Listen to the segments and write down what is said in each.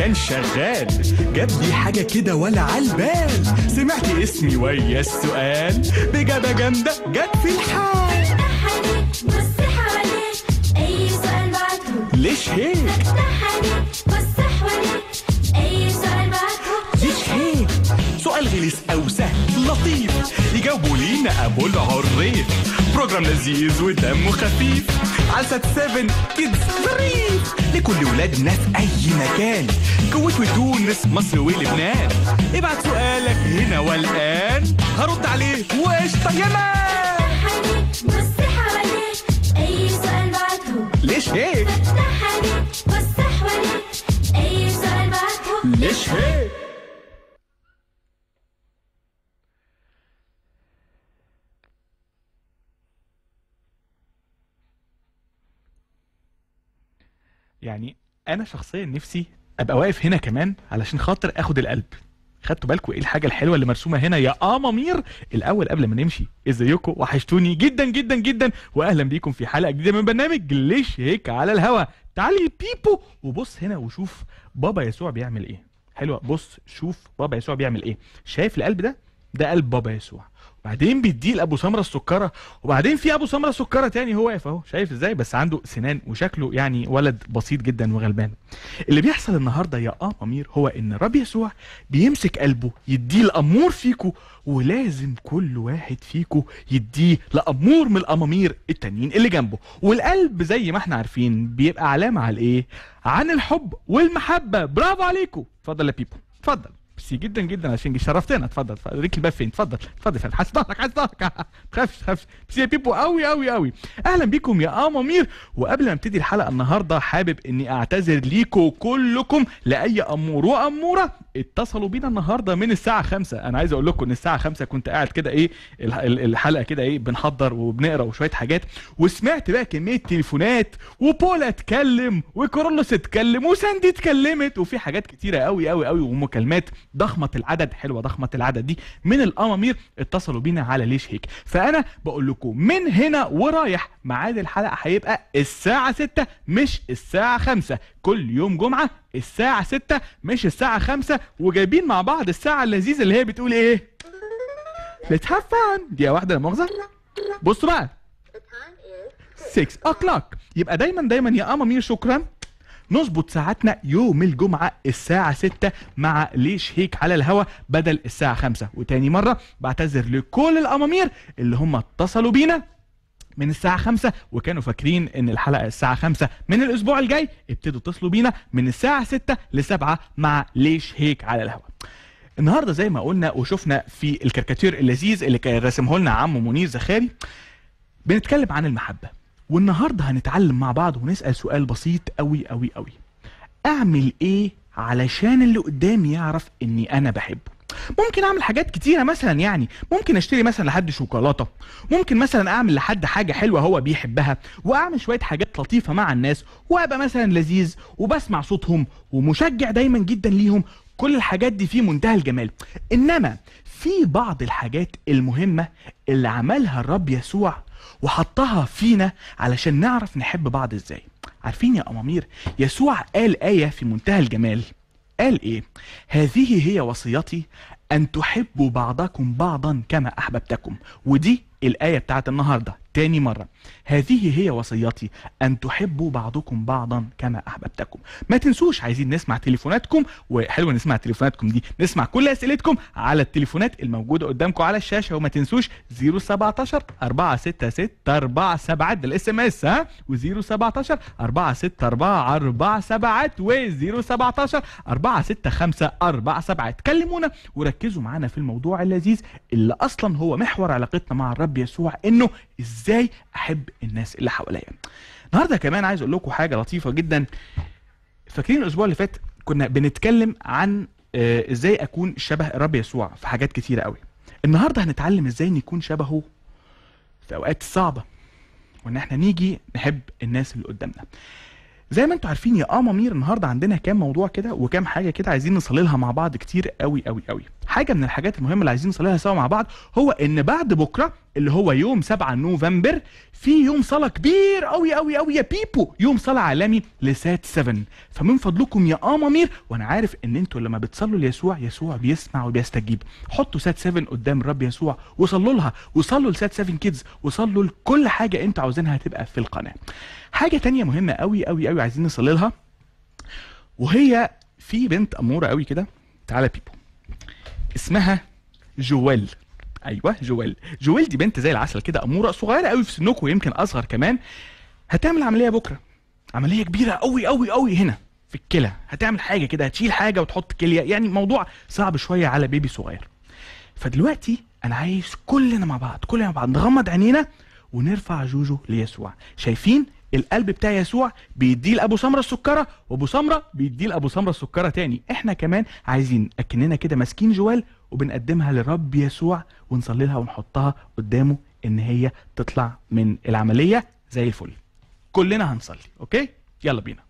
كان شغال، جاب لي حاجة كده ولا عالبال، سمعت اسمي ويا السؤال بإجابة جامدة جت في الحال. افتح عليك بص حواليك أي سؤال بعته، ليش هيك؟ افتح عليك بص حواليك أي سؤال بعته. ليش هيك؟ سؤال غلس أو سهل لطيف يجاوبوا لينا أبو العريف، بروجرام لذيذ ودمه خفيف على سات 7 كيدز ظريف لكل ولادنا في أي مكان، كويت وتونس مصر ولبنان. ابعت سؤالك هنا والآن هرد عليه وقشطة يا مان. افتح عليك بص حواليك أي سؤال بعته، ليش هيك؟ افتح عليك بص حواليك أي سؤال بعته. ليش هيك؟ يعني انا شخصيا نفسي ابقى واقف هنا كمان علشان خاطر اخد القلب. خدتوا بالكم ايه الحاجه الحلوه اللي مرسومه هنا يا امامير؟ الاول قبل ما نمشي، ازيكم؟ وحشتوني جدا جدا جدا، واهلا بيكم في حلقه جديده من برنامج ليش هيك على الهوا. تعالي بيبو وبص هنا وشوف بابا يسوع بيعمل ايه. حلوه، بص شوف بابا يسوع بيعمل ايه. شايف القلب ده؟ ده قلب بابا يسوع، وبعدين بيديه لابو سمره السكره، وبعدين في ابو سمره السكره تاني هو واقف اهو، شايف ازاي؟ بس عنده سنان وشكله يعني ولد بسيط جدا وغلبان. اللي بيحصل النهارده يا امير هو ان الرب يسوع بيمسك قلبه يديه لامور فيكو، ولازم كل واحد فيكو يديه لامور من الامامير التانيين اللي جنبه. والقلب زي ما احنا عارفين بيبقى علامه على الايه؟ عن الحب والمحبه. برافو عليكم. اتفضل يا بيبو، اتفضل. ميرسي جدا جدا عشان شرفتنا. اتفضل ريك الباب فين؟ اتفضل اتفضل فين؟ حاسس ظهرك حاسس ظهرك. تخافش ميرسي يا بيبو قوي قوي قوي. اهلا بيكم يا امامير. وقبل ما ابتدي الحلقه النهارده حابب اني اعتذر ليكم كلكم لاي امور واموره اتصلوا بينا النهارده من الساعه 5. انا عايز اقول لكم ان الساعه 5 كنت قاعد كده ايه الحلقه كده ايه بنحضر وبنقرا وشويه حاجات، وسمعت بقى كميه تليفونات، وبولا اتكلم وكورولوس اتكلم وساندي اتكلمت، وفي حاجات كتيره قوي قوي قوي ومكالمات ضخمه العدد، حلوه ضخمه العدد دي من الامامير اتصلوا بينا على ليش هيك. فانا بقول لكم من هنا ورايح ميعاد الحلقه هيبقى الساعه 6 مش الساعه 5، كل يوم جمعه الساعه 6 مش الساعه 5، وجايبين مع بعض الساعه اللذيذه اللي هي بتقول ايه؟ Let's have fun. دي واحده لا مؤاخذه. بصوا بقى 6 o'clock. يبقى دايما يا امامير شكرا نظبط ساعتنا يوم الجمعة الساعة 6 مع ليش هيك على الهوا بدل الساعة 5. وتاني مرة بعتذر لكل الأمامير اللي هم اتصلوا بينا من الساعة 5 وكانوا فاكرين ان الحلقة الساعة 5 من الاسبوع الجاي. ابتدوا اتصلوا بينا من الساعة 6 ل7 مع ليش هيك على الهوا. النهاردة زي ما قلنا وشفنا في الكاريكاتير اللذيذ اللي كان راسمه لنا عمو منير زخاري بنتكلم عن المحبة. والنهارده هنتعلم مع بعض ونسأل سؤال بسيط قوي قوي قوي. اعمل ايه علشان اللي قدامي يعرف اني انا بحبه؟ ممكن اعمل حاجات كتيرة مثلا، يعني ممكن اشتري مثلا لحد شوكولاتة، ممكن مثلا اعمل لحد حاجة حلوة هو بيحبها، واعمل شوية حاجات لطيفة مع الناس، وابقى مثلا لذيذ وبسمع صوتهم ومشجع دايما جدا ليهم. كل الحاجات دي في منتهى الجمال. انما في بعض الحاجات المهمة اللي عملها الرب يسوع وحطها فينا علشان نعرف نحب بعض ازاي. عارفين يا امامير يسوع قال آية في منتهى الجمال. قال ايه؟ هذه هي وصيتي ان تحبوا بعضكم بعضا كما احببتكم. ودي الآية بتاعت النهاردة تاني مرة. هذه هي وصيتي ان تحبوا بعضكم بعضا كما احببتكم. ما تنسوش عايزين نسمع تليفوناتكم، وحلو نسمع تليفوناتكم دي، نسمع كل اسئلتكم على التليفونات الموجودة قدامكم على الشاشة. وما تنسوش 017 466 47 ده الاس ام اس ها، و017 464 47 و017 465 47. كلمونا وركزوا معانا في الموضوع اللذيذ اللي اصلا هو محور علاقتنا مع الرب يسوع، انه ازاي احب الناس اللي حواليا. النهارده كمان عايز اقول لكم حاجه لطيفه جدا. فاكرين الاسبوع اللي فات كنا بنتكلم عن ازاي اكون شبه الرب يسوع في حاجات كتيره قوي. النهارده هنتعلم ازاي نكون شبهه في اوقات الصعبه، وان احنا نيجي نحب الناس اللي قدامنا. زي ما انتوا عارفين يا مامير، النهارده عندنا كام موضوع كده وكام حاجه كده عايزين نصلي لها مع بعض كتير قوي قوي قوي. حاجه من الحاجات المهمه اللي عايزين نصلي لها سوا مع بعض هو ان بعد بكره اللي هو يوم 7 نوفمبر في يوم صلاه كبير قوي قوي قوي يا بيبو، يوم صلاه عالمي لسات 7. فمن فضلكم يا مامير، وانا عارف ان انتوا لما بتصلوا ليسوع يسوع بيسمع وبيستجيب، حطوا سات 7 قدام الرب يسوع وصلوا لها، وصلوا لسات 7 كيدز، وصلوا لكل حاجه انتوا عاوزينها تبقى في القناه. حاجه تانية مهمه قوي قوي قوي عايزين نصلي لها، وهي في بنت اموره قوي كده، تعالى بيبو، اسمها جويل. ايوه جويل. جويل دي بنت زي العسل كده، اموره صغيره قوي في سنكم ويمكن اصغر كمان. هتعمل عمليه بكره، عمليه كبيره قوي قوي قوي هنا في الكلى. هتعمل حاجه كده، هتشيل حاجه وتحط كليه، يعني موضوع صعب شويه على بيبي صغير. فدلوقتي انا عايز كلنا مع بعض نغمض عينينا ونرفع جوجو ليسوع. شايفين القلب بتاع يسوع بيديه لابو سمره السكره، وابو سمره بيديه لابو سمره السكره تاني. احنا كمان عايزين اكننا كده ماسكين جوال وبنقدمها لرب يسوع ونصلي لها ونحطها قدامه ان هي تطلع من العمليه زي الفل. كلنا هنصلي، اوكي؟ يلا بينا.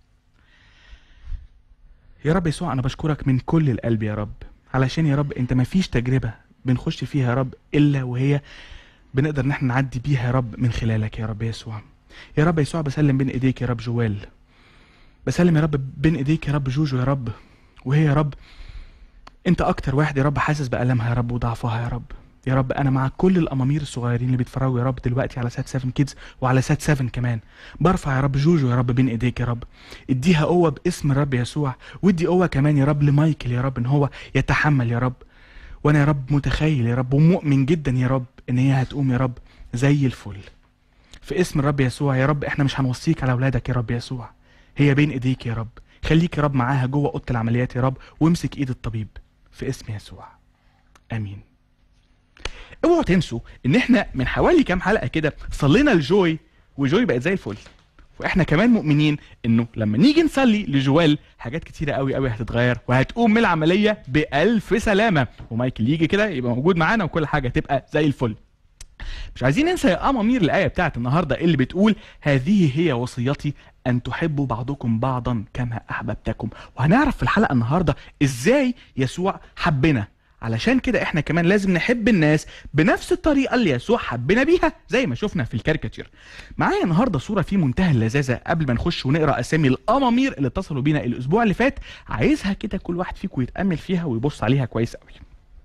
يا رب يسوع انا بشكرك من كل القلب يا رب، علشان يا رب انت مفيش تجربه بنخش فيها يا رب الا وهي بنقدر ان احنا نعدي بيها يا رب من خلالك يا رب يسوع. يا رب يسوع بسلم بين ايديك يا رب جوال، بسلم يا رب بين ايديك يا رب جوجو يا رب، وهي يا رب انت اكتر واحد يا رب حاسس بألمها يا رب وضعفها يا رب. يا رب انا مع كل الامامير الصغيرين اللي بيتفرجوا يا رب دلوقتي على سات 7 كيدز وعلى سات 7 كمان، برفع يا رب جوجو يا رب بين ايديك يا رب، اديها قوه باسم الرب يسوع، وادي قوه كمان يا رب لمايكل يا رب ان هو يتحمل يا رب. وانا يا رب متخيل يا رب ومؤمن جدا يا رب ان هي هتقوم يا رب زي الفل في اسم الرب يسوع. يا رب احنا مش هنوصيك على اولادك يا رب يسوع، هي بين ايديك يا رب، خليك يا رب معاها جوه اوضه العمليات يا رب، وامسك ايد الطبيب في اسم يسوع، امين. اوعوا تنسوا ان احنا من حوالي كام حلقه كده صلينا لجوي وجوي بقت زي الفل، واحنا كمان مؤمنين انه لما نيجي نصلي لجوال حاجات كتيره قوي قوي هتتغير وهتقوم من العمليه بالف سلامه، ومايكل يجي كده يبقى موجود معانا وكل حاجه تبقى زي الفل. مش عايزين ننسى يا امامير الايه بتاعت النهارده اللي بتقول هذه هي وصيتي ان تحبوا بعضكم بعضا كما احببتكم. وهنعرف في الحلقه النهارده ازاي يسوع حبنا، علشان كده احنا كمان لازم نحب الناس بنفس الطريقه اللي يسوع حبنا بيها زي ما شفنا في الكاريكاتير. معايا النهارده صوره في منتهى اللذاذه قبل ما نخش ونقرا اسامي الامامير اللي اتصلوا بينا الاسبوع اللي فات. عايزها كده كل واحد فيكم يتامل فيها ويبص عليها كويس قوي.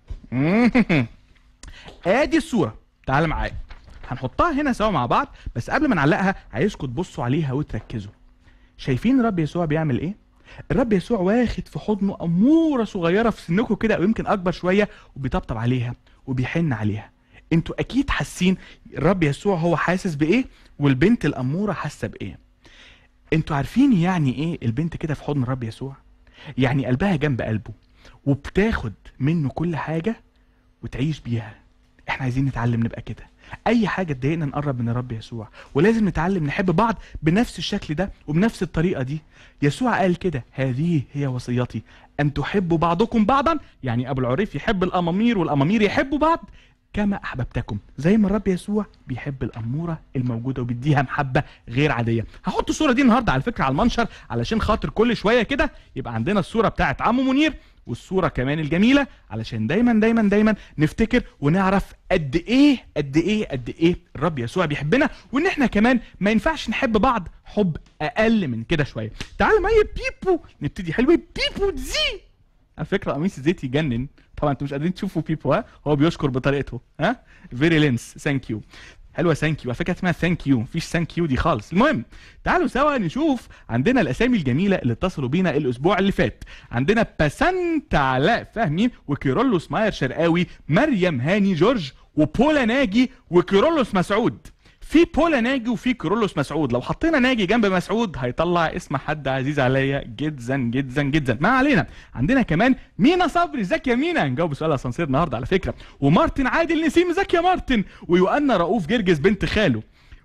ادي الصوره، تعال معايا هنحطها هنا سوا مع بعض، بس قبل ما نعلقها عايزكم تبصوا عليها وتركزوا. شايفين الرب يسوع بيعمل ايه؟ الرب يسوع واخد في حضنه اموره صغيره في سنكم كده او يمكن اكبر شويه، وبيطبطب عليها وبيحن عليها. انتوا اكيد حاسين الرب يسوع هو حاسس بايه والبنت الاموره حاسه بايه. انتوا عارفين يعني ايه البنت كده في حضن الرب يسوع؟ يعني قلبها جنب قلبه وبتاخد منه كل حاجه وتعيش بيها. احنا عايزين نتعلم نبقى كده، اي حاجه تضايقنا نقرب من الرب يسوع، ولازم نتعلم نحب بعض بنفس الشكل ده وبنفس الطريقه دي. يسوع قال كده هذه هي وصيتي ان تحبوا بعضكم بعضا، يعني ابو العريف يحب الامامير والامامير يحبوا بعض كما احببتكم، زي ما الرب يسوع بيحب الاموره الموجوده وبيديها محبه غير عاديه. هحط الصوره دي النهارده على فكره على المنشر علشان خاطر كل شويه كده يبقى عندنا الصوره بتاعت عمو منير والصوره كمان الجميله، علشان دايما دايما دايما نفتكر ونعرف قد ايه قد ايه قد ايه الرب يسوع بيحبنا، وان احنا كمان ما ينفعش نحب بعض حب اقل من كده شويه. تعالوا معايا بيبو نبتدي. حلو بيبو زي على فكره قميص الزيت يجنن. طبعا انتوا مش قادرين تشوفوا بيبو، ها هو بيشكر بطريقته، ها فيري لينس ثانك يو. حلوه ثانك يو، على فكره اسمها ثانك يو مفيش ثانك يو دي خالص. المهم تعالوا سوا نشوف عندنا الاسامي الجميله اللي اتصلوا بينا الاسبوع اللي فات. عندنا باسنت علاء فهمي وكيرلس ماير شرقاوي، مريم هاني جورج وبولا ناجي وكيرلس مسعود. في بولا ناجي وفي كيرلس مسعود، لو حطينا ناجي جنب مسعود هيطلع اسم حد عزيز عليا جدا جدا جدا. ما علينا. عندنا كمان مينا صبري، ازيك يا مينا؟ هنجاوب سؤال اسانسير النهارده على فكره. ومارتن عادل نسيم، ازيك يا مارتن؟ ويوأنا رؤوف جرجس بنت خاله،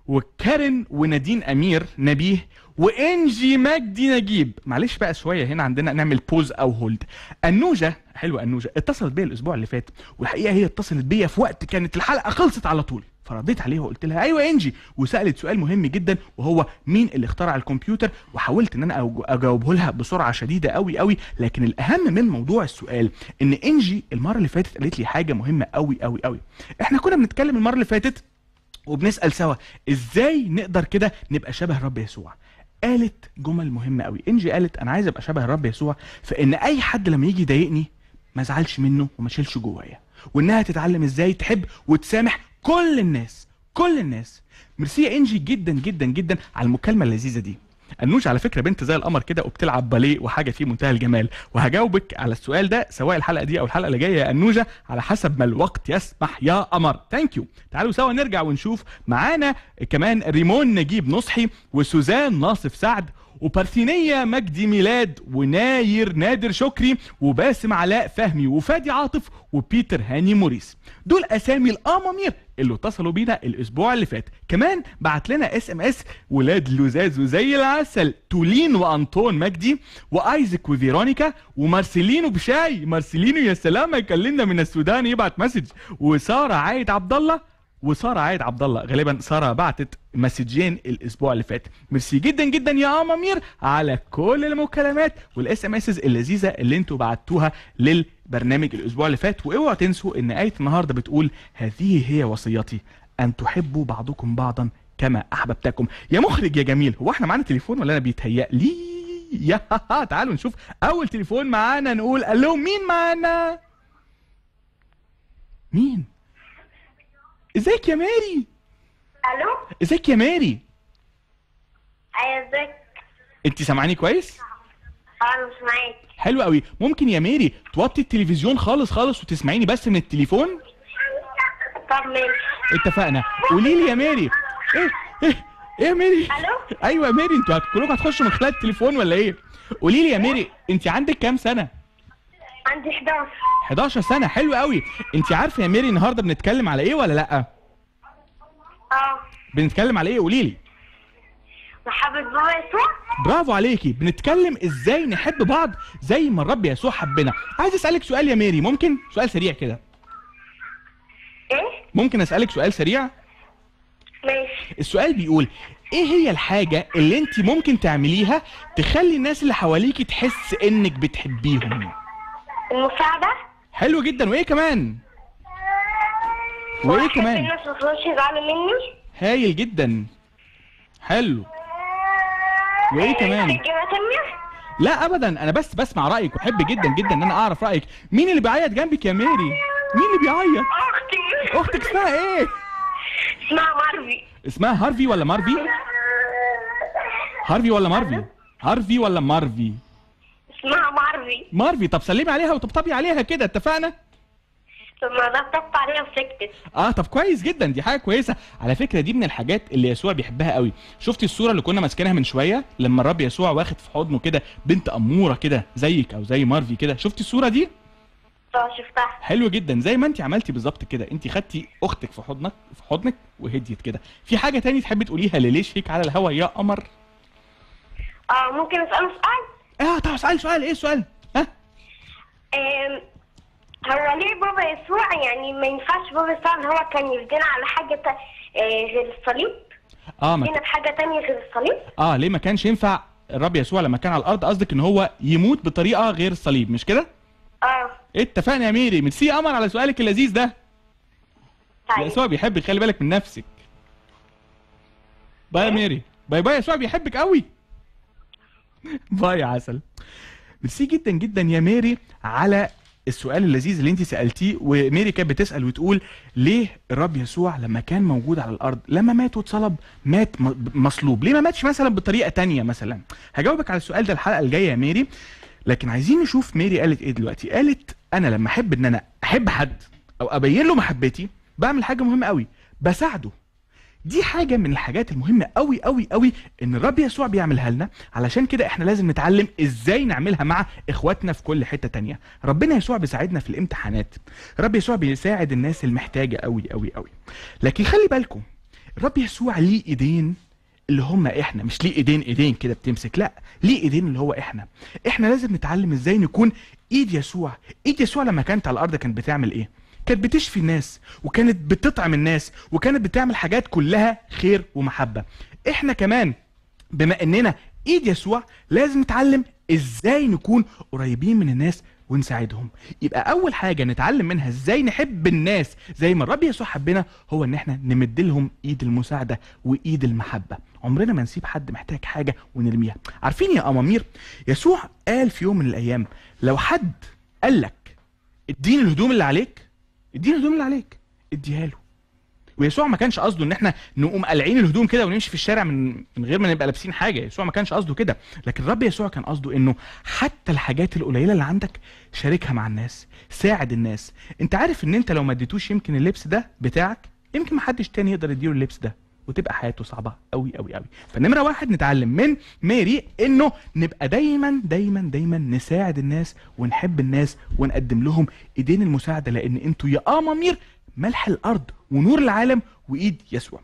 وكارن ونادين امير نبيه، وانجي مجدي نجيب. معلش بقى شويه هنا عندنا نعمل بوز او هولد. انوجه، حلوه انوجه، اتصلت بيا الاسبوع اللي فات، والحقيقه هي اتصلت بيا في وقت كانت الحلقه خلصت على طول. فرديت عليها وقلت لها ايوه انجي، وسالت سؤال مهم جدا وهو مين اللي اخترع الكمبيوتر، وحاولت ان انا اجاوبه لها بسرعه شديده قوي قوي. لكن الاهم من موضوع السؤال ان انجي المره اللي فاتت قالت لي حاجه مهمه قوي قوي قوي. احنا كنا بنتكلم المره اللي فاتت وبنسال سوا ازاي نقدر كده نبقى شبه الرب يسوع. قالت جمل مهمه قوي. انجي قالت انا عايز ابقى شبه الرب يسوع فان اي حد لما يجي يضايقني ما ازعلش منه وما اشيلش جوايا، وانها تتعلم ازاي تحب وتسامح كل الناس كل الناس. ميرسي يا انجي جدا جدا جدا على المكالمه اللذيذه دي. انوش على فكره بنت زي القمر كده وبتلعب باليه وحاجه في منتهى الجمال، وهجاوبك على السؤال ده سواء الحلقه دي او الحلقه اللي جايه يا انوجه على حسب ما الوقت يسمح يا قمر. ثانك يو. تعالوا سوا نرجع ونشوف معانا كمان ريمون نجيب نصحي وسوزان ناصف سعد وبارثينية مجدي ميلاد وناير نادر شكري وباسم علاء فهمي وفادي عاطف وبيتر هاني موريس. دول اسامي الامامير اللي اتصلوا بينا الاسبوع اللي فات. كمان بعت لنا اس ام اس ولاد لوزاز وزي العسل تولين وانطون مجدي وايزك وفيرونيكا ومارسيلينو بشاي. مارسيلينو يا سلام يكلمنا من السودان يبعت مسج. وساره عايد عبد الله غالبا ساره بعتت مسجين الاسبوع اللي فات. ميرسي جدا جدا يا امامير على كل المكالمات والاس ام اس اللذيذه اللي انتوا بعتوها للبرنامج الاسبوع اللي فات. واوعوا تنسوا ان ايه النهارده بتقول هذه هي وصيتي ان تحبوا بعضكم بعضا كما احببتكم. يا مخرج يا جميل، هو احنا معانا تليفون ولا انا بيتهيأ لي؟ يا تعالوا نشوف اول تليفون معانا. نقول الو، مين معانا؟ مين؟ ازيك يا ماري؟ الو. ازيك يا ماري؟ ايوه ازيك؟ انت سامعاني كويس؟ انا مش معاك. حلو قوي. ممكن يا ماري توطي التلفزيون خالص خالص وتسمعيني بس من التليفون؟ طب ماشي اتفقنا. قولي لي يا ماري ايه يا ماري؟ الو. ايوه يا ماري، انتوا كلكم هتخشوا من خلال التليفون ولا ايه؟ قولي لي يا ماري انت عندك كام سنه؟ عندي 11. 11 سنه. حلو قوي. انت عارفه يا ماري النهارده بنتكلم على ايه ولا لا؟ بنتكلم على ايه؟ قولي لي. محبة بابا يسوع. برافو عليكي. بنتكلم ازاي نحب بعض زي ما الرب يسوع حبنا. عايز اسالك سؤال يا ماري، ممكن؟ سؤال سريع كده. ايه؟ ممكن اسالك سؤال سريع؟ ماشي. السؤال بيقول ايه هي الحاجه اللي انت ممكن تعمليها تخلي الناس اللي حواليكي تحس انك بتحبيهم؟ المساعدة. حلو جدا. وايه كمان؟ وايه كمان؟ الناس ما تقدرش يزعلوا مني. هايل جدا. حلو. وايه كمان؟ إجابة تانية؟ لا ابدا، انا بس بسمع رايك واحب جدا جدا ان انا اعرف رايك. مين اللي بيعيط جنبك يا ماري؟ مين اللي بيعيط؟ اختي. اختك اسمها ايه؟ اسمها مارفي. اسمها هارفي ولا مارفي؟ هارفي ولا مارفي؟ هارفي ولا مارفي؟ اسمها مارفي. مارفي. طب سلمي عليها وطبطبي عليها كده، اتفقنا؟ طب ما ضغطت عليها وسكتت. طب كويس جدا، دي حاجه كويسه. على فكره دي من الحاجات اللي يسوع بيحبها قوي. شفتي الصوره اللي كنا ماسكينها من شويه لما الرب يسوع واخد في حضنه كده بنت اموره كده زيك او زي مارفي كده؟ شفتي الصوره دي؟ شفتها. حلو جدا. زي ما انت عملتي بالظبط كده، انت خدتي اختك في حضنك وهديت كده. في حاجه تاني تحبي تقوليها لليش هيك على الهوا يا قمر؟ ممكن اساله سؤال؟ طب اسالي سؤال. ايه السؤال؟ هو ليه بابا يسوع يعني ما ينفعش بابا يسوع ان هو كان يفدينا على حاجه غير الصليب؟ يفدينا بحاجه تانية غير الصليب؟ ليه ما كانش ينفع الرب يسوع لما كان على الارض؟ قصدك ان هو يموت بطريقه غير الصليب، مش كده؟ اتفقنا يا ميري. ميرسي يا قمر على سؤالك اللذيذ ده. طيب. يسوع بيحبك، خلي بالك من نفسك. باي يا ميري. باي باي. يسوع بيحبك قوي. باي يا عسل. ميرسي جدا جدا يا ميري على السؤال اللذيذ اللي انت سالتيه. وميري كانت بتسال وتقول ليه الرب يسوع لما كان موجود على الارض لما مات واتصلب مات مصلوب، ليه ما ماتش مثلا بطريقه تانية مثلا؟ هجاوبك على السؤال ده الحلقه الجايه يا ميري. لكن عايزين نشوف ميري قالت ايه دلوقتي. قالت انا لما احب ان انا احب حد او ابين له محبتي بعمل حاجه مهمه قوي، بساعده. دي حاجه من الحاجات المهمه قوي قوي قوي ان الرب يسوع بيعملها لنا. علشان كده احنا لازم نتعلم ازاي نعملها مع اخواتنا في كل حته تانية. ربنا يسوع بيساعدنا في الامتحانات، الرب يسوع بيساعد الناس المحتاجه قوي قوي قوي. لكن خلي بالكم الرب يسوع ليه ايدين اللي هم احنا، مش ليه ايدين كده بتمسك، لا ليه ايدين اللي هو احنا لازم نتعلم ازاي نكون ايد يسوع. ايد يسوع لما كانت على الارض كانت بتعمل ايه؟ كانت بتشفي الناس، وكانت بتطعم الناس، وكانت بتعمل حاجات كلها خير ومحبة. احنا كمان بما اننا ايد يسوع لازم نتعلم ازاي نكون قريبين من الناس ونساعدهم. يبقى اول حاجة نتعلم منها ازاي نحب الناس زي ما الرب يسوع حبنا، هو ان احنا نمد لهم ايد المساعدة وايد المحبة. عمرنا ما نسيب حد محتاج حاجة ونرميها. عارفين يا امامير، يسوع قال في يوم من الايام لو حد قال لك اديني الهدوم اللي عليك، اديني الهدوم اللي عليك، اديها له. ويسوع ما كانش قصده ان احنا نقوم قلعين الهدوم كده ونمشي في الشارع من غير ما نبقى لابسين حاجه. يسوع ما كانش قصده كده، لكن الرب يسوع كان قصده انه حتى الحاجات القليله اللي عندك شاركها مع الناس، ساعد الناس. انت عارف ان انت لو ما اديتوش يمكن اللبس ده بتاعك، يمكن ما حدش تاني يقدر يديله اللبس ده، وتبقى حياته صعبه قوي قوي قوي. فنمره واحد نتعلم من ماري انه نبقى دايما دايما دايما نساعد الناس ونحب الناس ونقدم لهم ايدين المساعده، لان انتوا يا امامير ملح الارض ونور العالم وايد يسوع.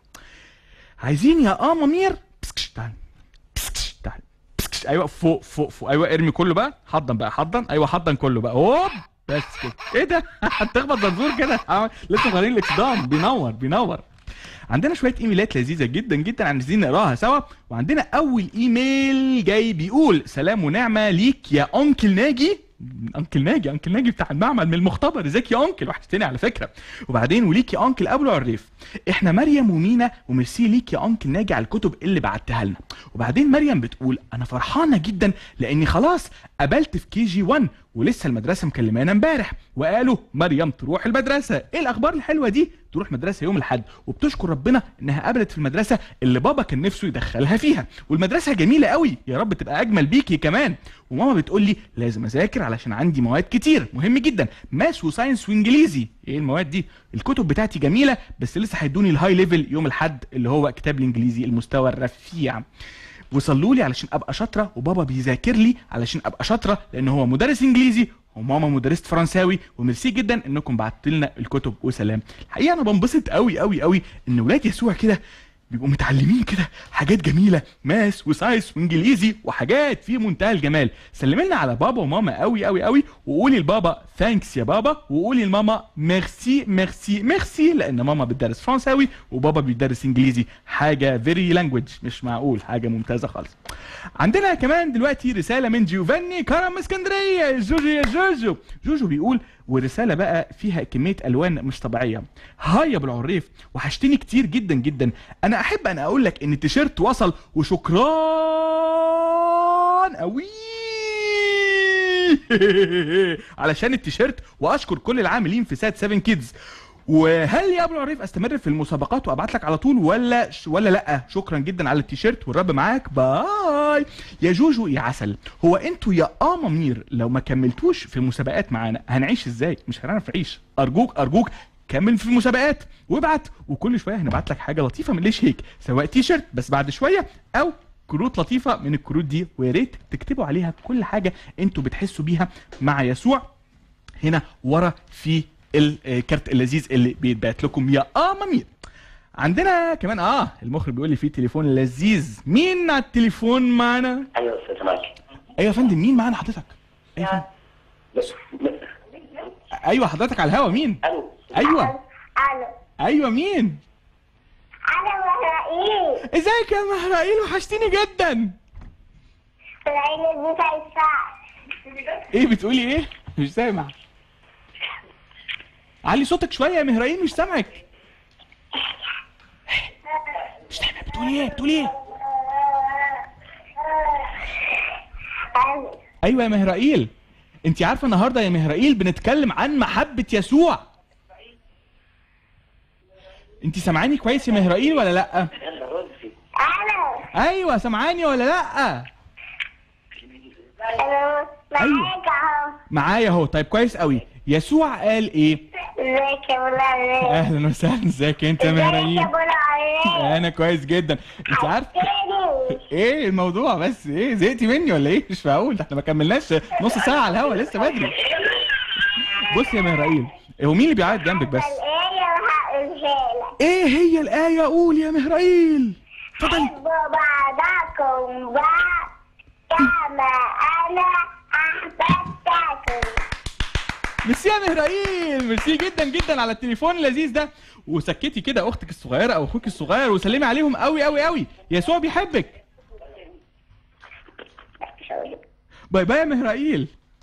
عايزين يا امامير تعال تعال. ايوه فوق فوق فوق. ايوه ارمي كله بقى، حضن بقى، حضن. ايوه حضن كله بقى. هوب بس كده. ايه ده؟ هتخبط زنزور كده. لسه غيرين الاكسدام. بينور بينور. عندنا شويه ايميلات لذيذه جدا جدا عايزين نقراها سوا. وعندنا اول ايميل جاي بيقول سلام ونعمه ليك يا انكل ناجي. انكل ناجي بتاع المعمل من المختبر. ازيك يا انكل؟ وحشتني على فكره. وبعدين وليك يا انكل ابو العريف. احنا مريم ومينا وميرسي ليك يا انكل ناجي على الكتب اللي بعتها لنا. وبعدين مريم بتقول انا فرحانه جدا لاني خلاص قبلت في كي جي 1 ولسه المدرسه مكلمانا امبارح وقالوا مريم تروح المدرسه. ايه الاخبار الحلوه دي؟ تروح مدرسه يوم الاحد، وبتشكر ربنا انها قبلت في المدرسه اللي بابا كان نفسه يدخلها فيها، والمدرسه جميله قوي، يا رب تبقى اجمل بيكي كمان. وماما بتقول لي لازم اذاكر علشان عندي مواد كتير مهم جدا، ماس وساينس وانجليزي. ايه المواد دي؟ الكتب بتاعتي جميله بس لسه هيدوني الهاي ليفل يوم الاحد اللي هو كتاب الانجليزي المستوى الرفيع. وصلوا لي علشان ابقى شاطره، وبابا بيذاكر لي علشان ابقى شاطره لان هو مدرس انجليزي وماما مدرسة فرنساوي. وميرسي جدا انكم بعتوا لنا الكتب وسلام. الحقيقه انا بنبسط قوي قوي قوي ان ولاد يسوع كده بيبقوا متعلمين كده حاجات جميله، ماس وساينس وانجليزي وحاجات في منتهى الجمال. سلمي لنا على بابا وماما قوي قوي قوي، وقولي لبابا ثانكس يا بابا، وقولي لماما ميرسي ميرسي ميرسي، لان ماما بتدرس فرنساوي وبابا بيدرس انجليزي. حاجه فيري لانجويج، مش معقول، حاجه ممتازه خالص. عندنا كمان دلوقتي رساله من جيوفاني كرم اسكندريه. جوجو يا جوجو. جوجو بيقول ورساله بقى فيها كميه الوان مش طبيعيه. هاي يا ابو العريف، وحشتني كتير جدا جدا. انا احب ان اقول لك ان التيشيرت وصل وشكرا قوي علشان التيشيرت، واشكر كل العاملين في سات 7 كيدز. وهل يا ابو العريف استمر في المسابقات وابعت لك على طول ولا لا؟ شكرا جدا على التيشيرت والرب معاك. باي يا جوجو يا عسل. هو انتوا يا امامير لو ما كملتوش في مسابقات معانا هنعيش ازاي؟ مش هنعرف نعيش. ارجوك كمل في المسابقات وابعت، وكل شويه هنبعت لك حاجه لطيفه من ليش هيك، سواء تيشيرت بس بعد شويه او كروت لطيفه من الكروت دي. ويا ريت تكتبوا عليها كل حاجه انتوا بتحسوا بيها مع يسوع هنا ورا في الكارت اللذيذ اللي بيتبعت لكم يا امامير. عندنا كمان المخرج بيقول لي في تليفون لذيذ. مين على التليفون معانا؟ ايوه استاذ معاك. ايوه يا فندم، مين معانا حضرتك؟ ايوه يا فندم. ايوه حضرتك على الهوا. مين؟ الو. ايوه الو. ايوه مين؟ انا مهرائيل. ازيك يا مهرائيل؟ وحشتيني جدا. العيل بتاع الساعة. ايه بتقولي ايه؟ مش سامع. علي صوتك شويه يا مهرائيل، مش سامعك. مش سامع. بتقولي ايه؟ ايوه يا مهرائيل، انت عارفه النهارده يا مهرائيل بنتكلم عن محبه يسوع. انت سامعاني كويس يا مهرائيل ولا لا؟ ايوه سامعاني ولا لا؟ معاك اهو. معايا اهو. طيب كويس قوي. يسوع قال ايه؟ ازيك يا ابو العريف؟ اهلا وسهلا. ازيك انت يا مهرائيل؟ ازيك يا ابو العريف؟ انا كويس جدا. انت عارف ايه الموضوع؟ بس ايه، زهقتي مني ولا ايه؟ مش معقول، ده احنا ما كملناش نص ساعه على الهوا، لسه بدري. بص يا مهرائيل، هو مين اللي بيعيط جنبك بس؟ الآية وهقولها لك. ايه هي الآية؟ قول يا مهرائيل. اتفضلي. حبوا بعضكم بعض كما أنا أحببتكم. ميرسي يا مهرائيل، ميرسي جدا جدا على التليفون اللذيذ ده. وسكتي كده اختك الصغيره او اخوك الصغير وسلمي عليهم قوي قوي قوي. يسوع بيحبك. باي باي يا مهرائيل.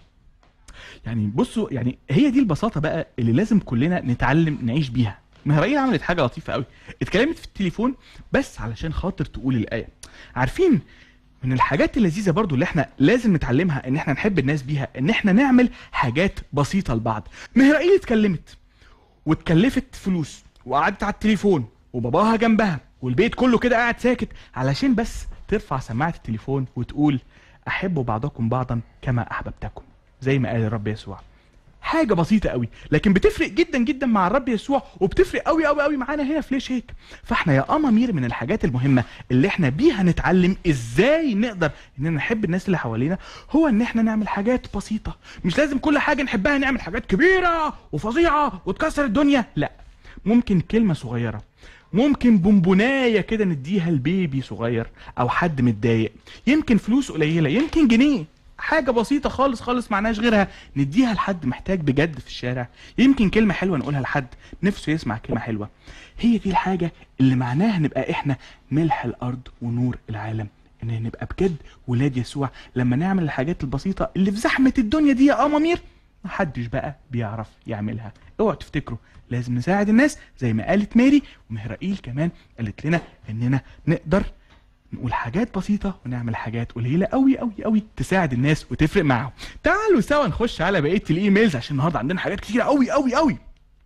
يعني بصوا، يعني هي دي البساطه بقى اللي لازم كلنا نتعلم نعيش بيها. مهرائيل عملت حاجه لطيفه قوي، اتكلمت في التليفون بس علشان خاطر تقول الايه. عارفين من الحاجات اللذيذه برضو اللي احنا لازم نتعلمها ان احنا نحب الناس بيها، ان احنا نعمل حاجات بسيطه لبعض. مهرائيل اتكلمت واتكلفت فلوس وقعدت على التليفون وباباها جنبها والبيت كله كده قاعد ساكت علشان بس ترفع سماعه التليفون وتقول احبوا بعضكم بعضا كما احببتكم، زي ما قال الرب يسوع. حاجه بسيطه قوي لكن بتفرق جدا جدا مع الرب يسوع، وبتفرق قوي قوي قوي معانا هنا في ليش هيك. فاحنا يا امامير من الحاجات المهمه اللي احنا بيها نتعلم ازاي نقدر اننا نحب الناس اللي حوالينا، هو ان احنا نعمل حاجات بسيطه. مش لازم كل حاجه نحبها نعمل حاجات كبيره وفظيعه وتكسر الدنيا، لا. ممكن كلمه صغيره، ممكن بونبونايه كده نديها لبيبي صغير او حد متضايق، يمكن فلوس قليله، يمكن جنيه، حاجه بسيطه خالص خالص معناش غيرها نديها لحد محتاج بجد في الشارع، يمكن كلمه حلوه نقولها لحد نفسه يسمع كلمه حلوه. هي دي الحاجه اللي معناها نبقى احنا ملح الارض ونور العالم، ان نبقى بجد ولاد يسوع لما نعمل الحاجات البسيطه اللي في زحمه الدنيا دي يا امامير محدش بقى بيعرف يعملها. اوعوا تفتكروا لازم نساعد الناس زي ما قالت ماري، ومهرائيل كمان قالت لنا اننا نقدر نقول حاجات بسيطة ونعمل حاجات قليلة قوي قوي قوي تساعد الناس وتفرق معاهم. تعالوا سوا نخش على بقية الايميلز عشان النهارده عندنا حاجات كتيرة قوي قوي قوي.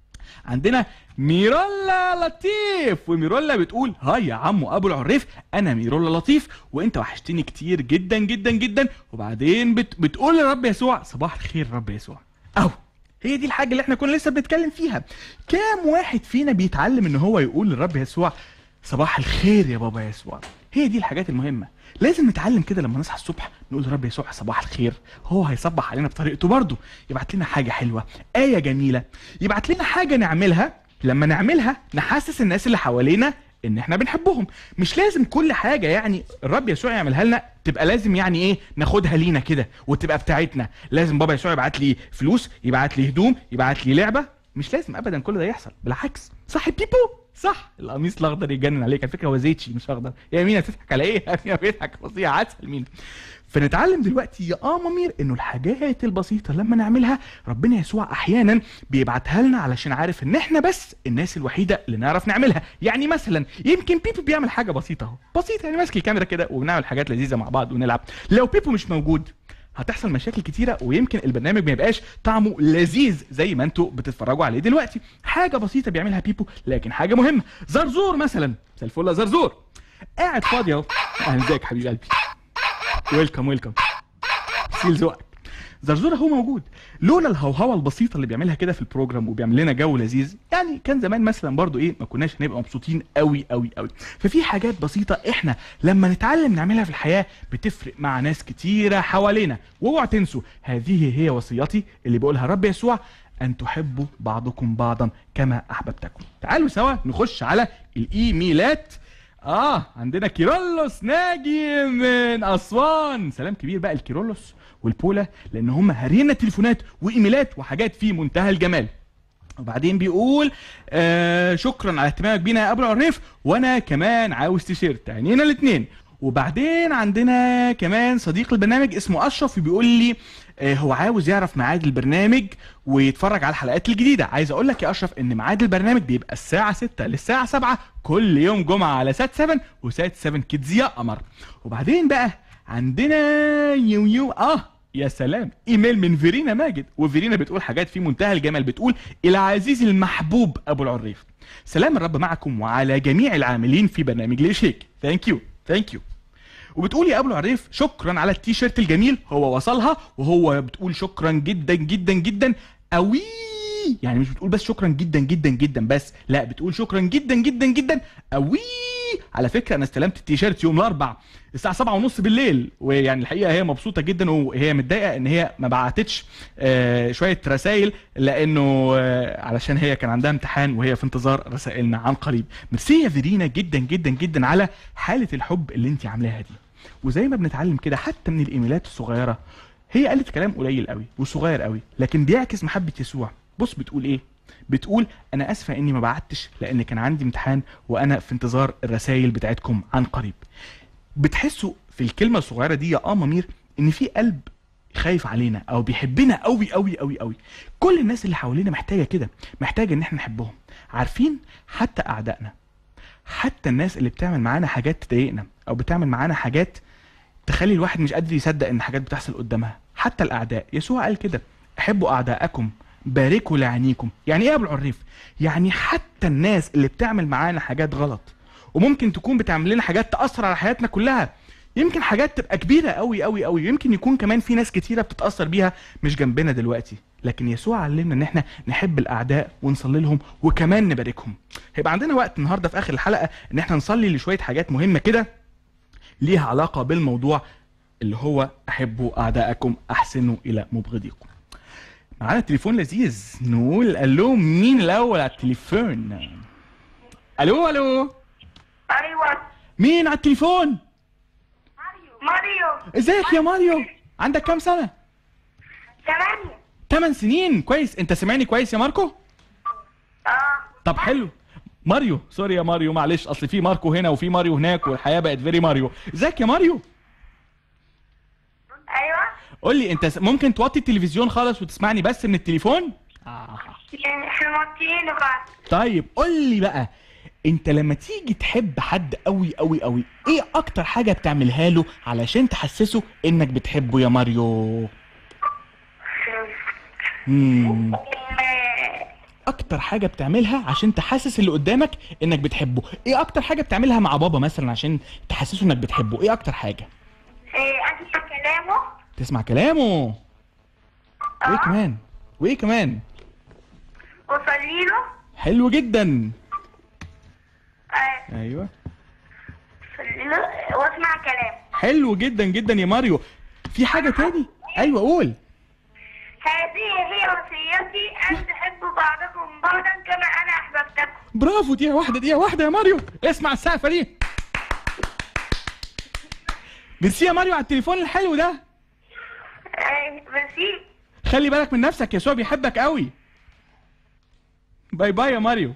عندنا ميرولا لطيف، وميرولا بتقول هاي يا عمو ابو العريف، انا ميرولا لطيف وانت وحشتني كتير جدا جدا جدا. وبعدين بتقول لرب يسوع صباح الخير رب يسوع. اهو هي دي الحاجة اللي احنا كنا لسه بنتكلم فيها. كام واحد فينا بيتعلم ان هو يقول لرب يسوع صباح الخير يا بابا يسوع؟ هي دي الحاجات المهمة. لازم نتعلم كده لما نصحى الصبح نقول لرب يسوع صباح الخير، هو هيصبح علينا بطريقته برضه، يبعت لنا حاجة حلوة، آية جميلة، يبعت لنا حاجة نعملها، لما نعملها نحسس الناس اللي حوالينا ان احنا بنحبهم. مش لازم كل حاجة يعني الرب يسوع يعملها لنا تبقى لازم يعني ايه ناخدها لينا كده وتبقى بتاعتنا. لازم بابا يسوع يبعت لي فلوس، يبعت لي هدوم، يبعت لي لعبة؟ مش لازم ابدا كل ده يحصل، بالعكس. صح بيبو؟ صح. القميص الاخضر يجنن عليك على فكره، هو زيتشي مش اخضر. يا مينا بتضحك على ايه؟ يا بيضحك فظيع عسل مين. فنتعلم دلوقتي يا امامير انه الحاجات البسيطه لما نعملها ربنا يسوع احيانا بيبعتها لنا علشان عارف ان احنا بس الناس الوحيده اللي نعرف نعملها. يعني مثلا يمكن بيبو بيعمل حاجه بسيطه اهو، بسيطه يعني ماسك الكاميرا كده وبنعمل حاجات لذيذه مع بعض ونلعب. لو بيبو مش موجود هتحصل مشاكل كتيره ويمكن البرنامج ما يبقاش طعمه لذيذ زي ما انتوا بتتفرجوا عليه دلوقتي. حاجه بسيطه بيعملها بيبو لكن حاجه مهمه. زرزور مثلا، مساء الفل يا زرزور، قاعد فاضي اهو. اهلا ازيك حبيب قلبي، ويلكم ويلكم، سيل ذوقك. زرزور اهو موجود. لولا الهوهوه البسيطه اللي بيعملها كده في البروجرام وبيعمل لنا جو لذيذ يعني كان زمان مثلا برضو ايه ما كناش هنبقى مبسوطين قوي قوي قوي. ففي حاجات بسيطه احنا لما نتعلم نعملها في الحياه بتفرق مع ناس كتيره حوالينا. واوعوا تنسوا هذه هي وصيتي اللي بيقولها رب يسوع، ان تحبوا بعضكم بعضا كما احببتكم. تعالوا سوا نخش على الايميلات. عندنا كيرلس ناجي من اسوان. سلام كبير بقى الكيرلس والبولا لان هم هارينا تليفونات وايميلات وحاجات في منتهى الجمال. وبعدين بيقول شكرا على اهتمامك بينا يا ابو العريف، وانا كمان عاوز تيشيرت، عينينا الاثنين. وبعدين عندنا كمان صديق البرنامج اسمه اشرف بيقول لي هو عاوز يعرف ميعاد البرنامج ويتفرج على الحلقات الجديده. عايز اقول لك يا اشرف ان ميعاد البرنامج بيبقى الساعه 6 للساعه 7 كل يوم جمعه على سات 7 وسات 7 كيدز يا قمر. وبعدين بقى عندنا يو يا سلام ايميل من فيرينا ماجد، وفيرينا بتقول حاجات في منتهى الجمال. بتقول الى عزيزي المحبوب ابو العريف، سلام الرب معكم وعلى جميع العاملين في برنامج ليش هيك. ثانك يو. وبتقول يا ابو العريف شكرا على التيشيرت الجميل، هو وصلها وهو بتقول شكرا جدا جدا جدا قوي. يعني مش بتقول بس شكرا جدا جدا جدا بس، لا بتقول شكرا جدا جدا جدا قوي. على فكره انا استلمت التيشيرت يوم الاربع الساعه 7:30 بالليل، ويعني الحقيقه هي مبسوطه جدا وهي متضايقه ان هي ما بعتتش شويه رسائل لانه علشان هي كان عندها امتحان وهي في انتظار رسائلنا عن قريب. ميرسي يا فيرينا جدا جدا جدا على حاله الحب اللي انت عاملاها دي. وزي ما بنتعلم كده حتى من الايميلات الصغيره هي قالت كلام قليل قوي وصغير قوي لكن بيعكس محبه يسوع. بص بتقول ايه؟ بتقول انا اسفه اني ما بعتش لان كان عندي امتحان وانا في انتظار الرسائل بتاعتكم عن قريب. بتحسوا في الكلمه الصغيره دي يا منير ان في قلب خايف علينا او بيحبنا قوي قوي قوي قوي. كل الناس اللي حوالينا محتاجه كده، محتاجه ان احنا نحبهم. عارفين حتى اعدائنا، حتى الناس اللي بتعمل معانا حاجات تضايقنا او بتعمل معانا حاجات تخلي الواحد مش قادر يصدق ان حاجات بتحصل قدامها، حتى الاعداء. يسوع قال كده احبوا اعداءكم باركوا لعينيكم. يعني ايه يا ابو العريف؟ يعني حتى الناس اللي بتعمل معانا حاجات غلط وممكن تكون بتعمل لنا حاجات تاثر على حياتنا كلها، يمكن حاجات تبقى كبيره قوي قوي قوي، يمكن يكون كمان في ناس كتيره بتتاثر بيها مش جنبنا دلوقتي، لكن يسوع علمنا ان احنا نحب الاعداء ونصلي لهم وكمان نباركهم. هيبقى عندنا وقت النهارده في اخر الحلقه ان احنا نصلي لشويه حاجات مهمه كده ليها علاقه بالموضوع اللي هو احبوا اعداءكم احسنوا الى مبغضيكم. معانا تليفون لذيذ، نقول الو. مين الاول على التليفون؟ الو الو. ايوه مين على التليفون؟ ماريو. ازيك يا ماريو؟ عندك كام سنه؟ 8. 8 سنين. كويس. انت سامعني كويس يا ماركو؟ طب حلو. ماريو، سوري يا ماريو، معلش اصل في ماركو هنا وفي ماريو هناك والحياه بقت فيري ماريو. ازيك يا ماريو؟ ايوه. قول لي انت ممكن توطي التلفزيون خالص وتسمعني بس من التليفون؟ يعني احنا موطيينه بقى. طيب قول لي بقى، انت لما تيجي تحب حد قوي قوي قوي ايه اكتر حاجه بتعملها له علشان تحسسه انك بتحبه يا ماريو؟ اكتر حاجه بتعملها عشان تحسس اللي قدامك انك بتحبه، ايه اكتر حاجه بتعملها مع بابا مثلا عشان تحسسه انك بتحبه؟ ايه اكتر حاجه؟ اسمع كلامه. تسمع كلامه. وايه كمان؟ وايه كمان؟ وصلي له. حلو جدا. ايوه. صلي له واسمع كلامه. حلو جدا جدا يا ماريو. في حاجه تاني؟ ايوه قول. هذه هي وصيتي ان تحبوا بعضكم بعضا كما انا احببتكم. برافو. دقيقه واحده، دقيقه واحده يا ماريو، اسمع السقفه دي. ميرسي يا ماريو على التليفون الحلو ده. ميرسي. خلي بالك من نفسك، يسوع بيحبك قوي. باي باي يا ماريو.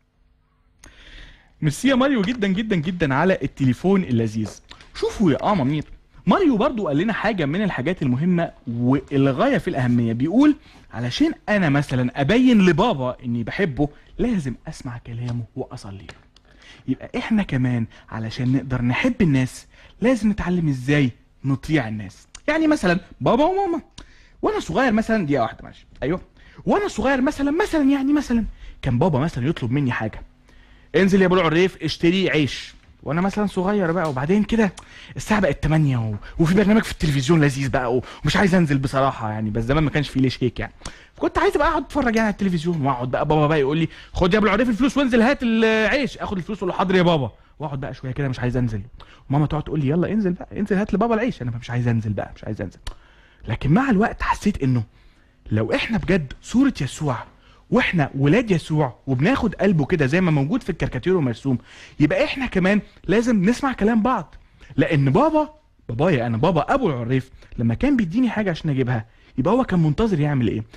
ميرسي يا ماريو جدا جدا جدا على التليفون اللذيذ. شوفوا يا منير، ماريو برضو قال لنا حاجة من الحاجات المهمة والغاية في الأهمية. بيقول علشان أنا مثلا أبين لبابا إني بحبه لازم أسمع كلامه وأصلي له. يبقى إحنا كمان علشان نقدر نحب الناس لازم نتعلم إزاي نطيع الناس. يعني مثلا بابا وماما وأنا صغير مثلا، دقيقة واحدة معلش. أيوه. وأنا صغير مثلا كان بابا مثلا يطلب مني حاجة، انزل يا ابو العريف اشتري عيش، وانا مثلا صغير بقى، وبعدين كده الساعه بقت 8 وفي برنامج في التلفزيون لذيذ بقى ومش عايز انزل بصراحه يعني، بس زمان ما كانش فيه ليش هيك يعني، كنت عايز بقى اقعد اتفرج يعني على التلفزيون، واقعد بقى بابا بقى يقول لي خد يا ابو العريف الفلوس وانزل هات العيش، اخد الفلوس واقول له حاضر يا بابا، واقعد بقى شويه كده مش عايز انزل، وماما تقعد تقول لي يلا انزل بقى، انزل هات لبابا العيش، انا مش عايز انزل بقى، مش عايز انزل. لكن مع الوقت حسيت انه لو احنا بجد صوره يسوع واحنا ولاد يسوع وبناخد قلبه كده زي ما موجود في الكاريكاتير ومرسوم، يبقى احنا كمان لازم نسمع كلام بعض. لان بابايا انا بابا ابو العريف لما كان بيديني حاجه عشان اجيبها، يبقى هو كان منتظر يعمل ايه؟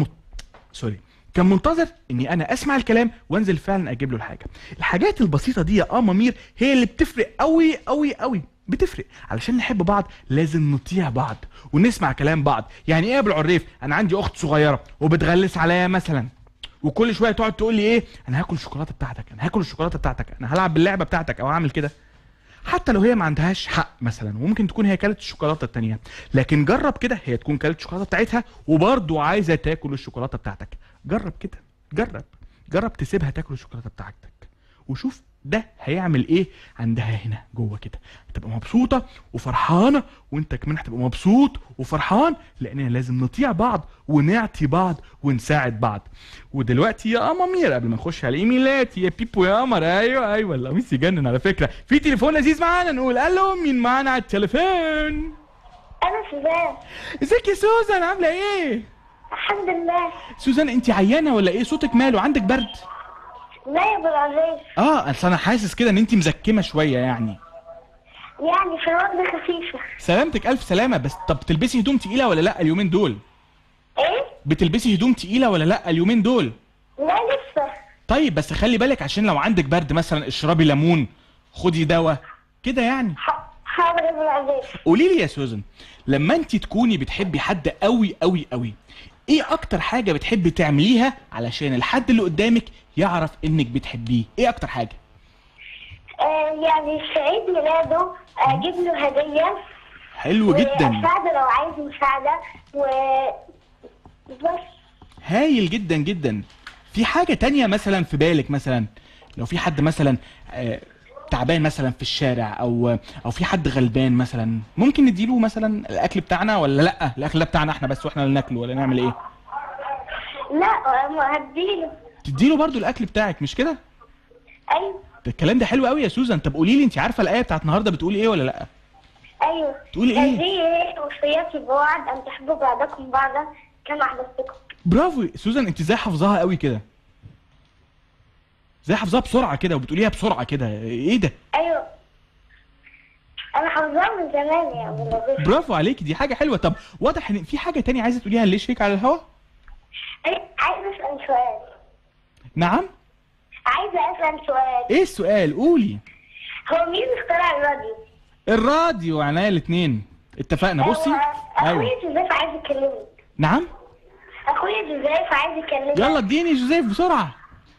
كان منتظر اني انا اسمع الكلام وانزل فعلا اجيب له الحاجه. الحاجات البسيطه دي يا منير هي اللي بتفرق قوي قوي قوي، بتفرق. علشان نحب بعض لازم نطيع بعض ونسمع كلام بعض. يعني ايه يا ابو العريف؟ انا عندي اخت صغيره وبتغلس عليا مثلا، وكل شويه تقعد تقول لي ايه، انا هاكل الشوكولاته بتاعتك، انا هاكل الشوكولاته بتاعتك، انا هلعب باللعبه بتاعتك او هعمل كده، حتى لو هي ما عندهاش حق مثلا، وممكن تكون هي كلت الشوكولاته التانيه، لكن جرب كده هي تكون كلت الشوكولاته بتاعتها وبرضه عايزه تاكل الشوكولاته بتاعتك. جرب كده، جرب تسيبها تاكل الشوكولاته بتاعتك وشوف ده هيعمل ايه عندها هنا جوه كده. هتبقى مبسوطه وفرحانه، وانت كمان هتبقى مبسوط وفرحان، لاننا لازم نطيع بعض ونعطي بعض ونساعد بعض. ودلوقتي يا منير قبل ما نخش على الايميلات يا بيبو يا قمر، ايوه القميص يجنن على فكره، في تليفون لذيذ معانا، نقول الو. مين معانا على التليفون؟ انا سوزان. ازيك يا سوزان، عامله ايه؟ الحمد لله. سوزان انت عيانه ولا ايه؟ صوتك ماله؟ عندك برد؟ لا يا ابو العزيز. اصل انا حاسس كده ان انت مزكمه شويه يعني. يعني في الوزن خفيفة. سلامتك الف سلامه. بس طب بتلبسي هدوم تقيله ولا لا اليومين دول؟ ايه؟ بتلبسي هدوم تقيله ولا لا اليومين دول؟ لا لسه. طيب بس خلي بالك عشان لو عندك برد مثلا اشربي ليمون، خدي دواء كده يعني. حاضر يا ابو العزيز. قولي لي يا سوزن، لما انت تكوني بتحبي حد قوي قوي قوي، ايه اكتر حاجه بتحبي تعمليها علشان الحد اللي قدامك يعرف انك بتحبيه؟ ايه اكتر حاجه؟ يعني في عيد ميلاده اجيب له هديه. حلو جدا. واساعده لو عايز مساعده بس. هايل جدا جدا. في حاجه تانية مثلا في بالك؟ مثلا لو في حد مثلا تعبان مثلا في الشارع او في حد غلبان مثلا، ممكن نديله مثلا الاكل بتاعنا ولا لا الاكل ده بتاعنا احنا بس واحنا اللي ناكله، ولا نعمل ايه؟ لا ما هديله. تديله برضو الاكل بتاعك مش كده؟ ايوه. ده الكلام ده حلو قوي يا سوزان. طب قولي لي، انت عارفه الايه بتاعت النهارده بتقول ايه ولا لا؟ ايوه. تقول ايه؟ هذه وصيتي بوعد ان تحبوا بعضكم بعضا كما احببتكم. برافو سوزان، انت ازاي حافظاها قوي كده؟ ازاي حافظاها بسرعه كده وبتقوليها بسرعه كده؟ ايه ده؟ ايوه انا حافظاها من زمان يا ابو العزيز. برافو عليكي، دي حاجه حلوه. طب واضح ان في حاجه تانية عايزه تقوليها ليش هيك على الهوا؟ عايز اسال سؤال. نعم؟ عايزه اسال سؤال. ايه السؤال؟ قولي. هو مين اخترع الراديو؟ الراديو عناية الاثنين، اتفقنا. بصي اخويا جوزيف عايز يكلمني. نعم؟ اخويا جوزيف عايز يكلمني. يلا اديني جوزيف بسرعه.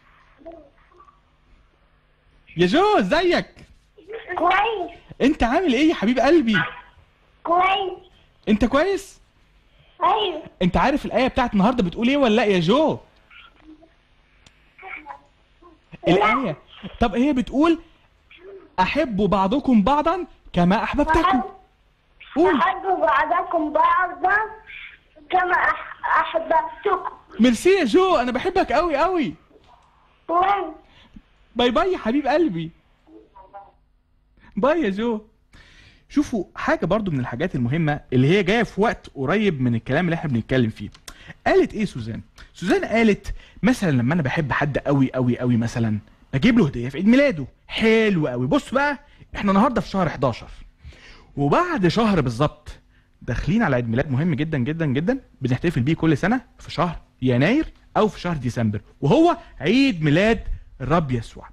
يا جو ازيك؟ كويس. انت عامل ايه يا حبيب قلبي؟ كويس. انت كويس؟ ايوه. انت عارف الايه بتاعت النهارده بتقول ايه ولا لا يا جو؟ الايه طب هي بتقول احبوا بعضكم بعضا كما احببتكم. قول. احبوا بعضكم بعضا كما احببتكم. ميرسي يا جو، انا بحبك قوي قوي. كويس. باي باي يا حبيب قلبي. باي يا جو. شوفوا حاجة برضو من الحاجات المهمة اللي هي جاية في وقت قريب من الكلام اللي احنا بنتكلم فيه. قالت ايه سوزان؟ سوزان قالت مثلا لما انا بحب حد قوي قوي قوي مثلا بجيب له هدية في عيد ميلاده. حلو قوي. بص بقى، احنا النهارده في شهر 11 وبعد شهر بالظبط داخلين على عيد ميلاد مهم جدا جدا جدا بنحتفل بيه كل سنة في شهر يناير او في شهر ديسمبر، وهو عيد ميلاد الرب يسوع.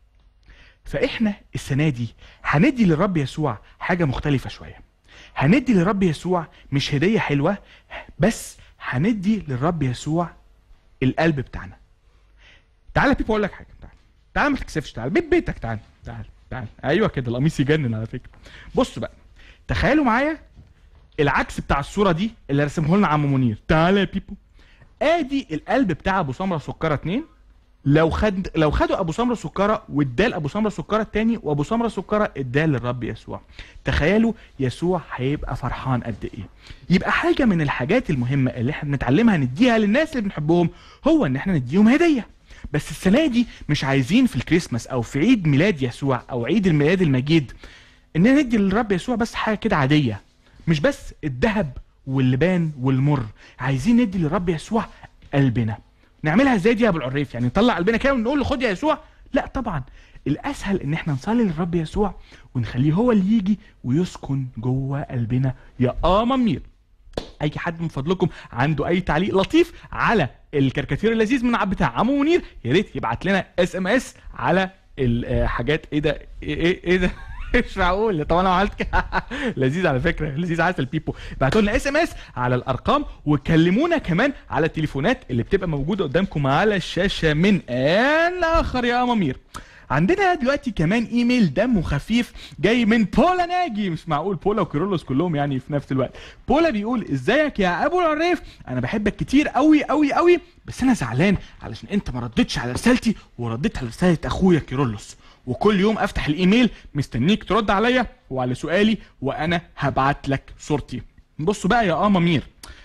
فاحنا السنه دي هندي للرب يسوع حاجه مختلفه شويه. هندي للرب يسوع مش هديه حلوه بس، هندي للرب يسوع القلب بتاعنا. تعالى يا بيبو اقول لك حاجه. تعالى ما تكسفش. تعالى بيتك. تعالى. ايوه كده، القميص يجنن على فكره. بص بقى، تخيلوا معايا العكس بتاع الصوره دي اللي رسمه لنا عم منير. تعالى يا بيبو. ادي القلب بتاع ابو سمره سكره 2. لو خدوا ابو سمره سكره واداه لابو سمره سكره الثاني وابو سمره سكره اداه للرب يسوع، تخيلوا يسوع هيبقى فرحان قد ايه. يبقى حاجه من الحاجات المهمه اللي احنا بنتعلمها نديها للناس اللي بنحبهم هو ان احنا نديهم هديه. بس السنه دي مش عايزين في الكريسماس او في عيد ميلاد يسوع او عيد الميلاد المجيد اننا ندي للرب يسوع بس حاجه كده عاديه، مش بس الذهب واللبان والمر. عايزين ندي للرب يسوع قلبنا. نعملها ازاي دي يا ابو العريف؟ يعني نطلع قلبنا كده ونقول له خد يا يسوع؟ لا طبعا، الاسهل ان احنا نصلي للرب يسوع ونخليه هو اللي يجي ويسكن جوه قلبنا يا منير. اي حد من فضلكم عنده اي تعليق لطيف على الكاريكاتير اللذيذ من بتاع عمو منير يا ريت يبعت لنا SMS على الحاجات. ايه ده؟ ايه ده؟ مش معقول. طب انا عملت كده. لذيذ على فكره، لذيذ. عارف البيبو بعتوا لنا SMS على الارقام وكلمونا كمان على التليفونات اللي بتبقى موجوده قدامكم على الشاشه من ان لاخر يا منير. عندنا دلوقتي كمان ايميل دمه خفيف جاي من بولا ناجي. مش معقول بولا وكيرلس كلهم يعني في نفس الوقت. بولا بيقول ازيك يا ابو العريف، انا بحبك كتير قوي قوي قوي، بس انا زعلان علشان انت ما ردتش على رسالتي ورديت على رساله اخويا كيرلس، وكل يوم افتح الايميل مستنيك ترد عليا وعلى سؤالي وانا هبعت لك صورتي. بصوا بقى يا منير،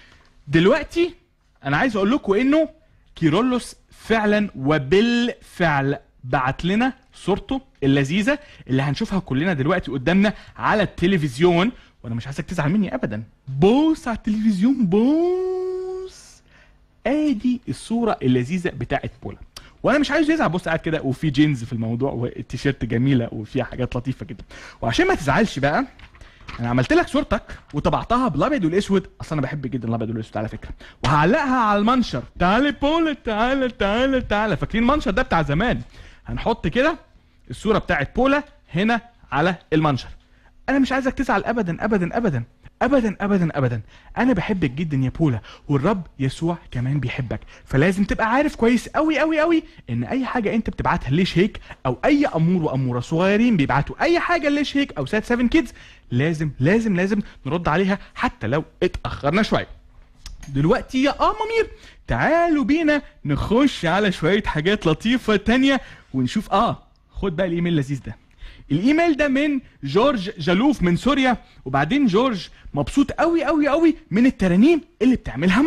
دلوقتي انا عايز اقول لكم انه كيرلس فعلا وبالفعل بعت لنا صورته اللذيذه اللي هنشوفها كلنا دلوقتي قدامنا على التلفزيون، وانا مش عايزك تزعل مني ابدا. بوس على التلفزيون، بوس. ادي الصوره اللذيذه بتاعت بولا. وانا مش عايز يزعل. بص قاعد كده وفي جينز في الموضوع والتيشيرت جميله وفيها حاجات لطيفه جدا. وعشان ما تزعلش بقى انا عملت لك صورتك وطبعتها بالابيض والاسود، اصلا انا بحب جدا الابيض والاسود على فكره، وهعلقها على المنشر. تعالى بولا تعالى تعالى تعالى، فاكرين المنشر ده بتاع زمان؟ هنحط كده الصوره بتاعت بولا هنا على المنشر. انا مش عايزك تزعل ابدا ابدا ابدا ابدا ابدا ابدا، انا بحبك جدا يا بولا، والرب يسوع كمان بيحبك. فلازم تبقى عارف كويس قوي قوي قوي ان اي حاجه انت بتبعتها ليش هيك، او اي امور واموره صغيرين بيبعتوا اي حاجه ليش هيك او سات 7 كيدز، لازم لازم لازم نرد عليها حتى لو اتاخرنا شويه. دلوقتي يا مامير تعالوا بينا نخش على شويه حاجات لطيفه تانية ونشوف. خد بقى الايميل اللذيذ ده. الايميل ده من جورج جالوف من سوريا. وبعدين جورج مبسوط قوي قوي قوي من الترانيم اللي بتعملها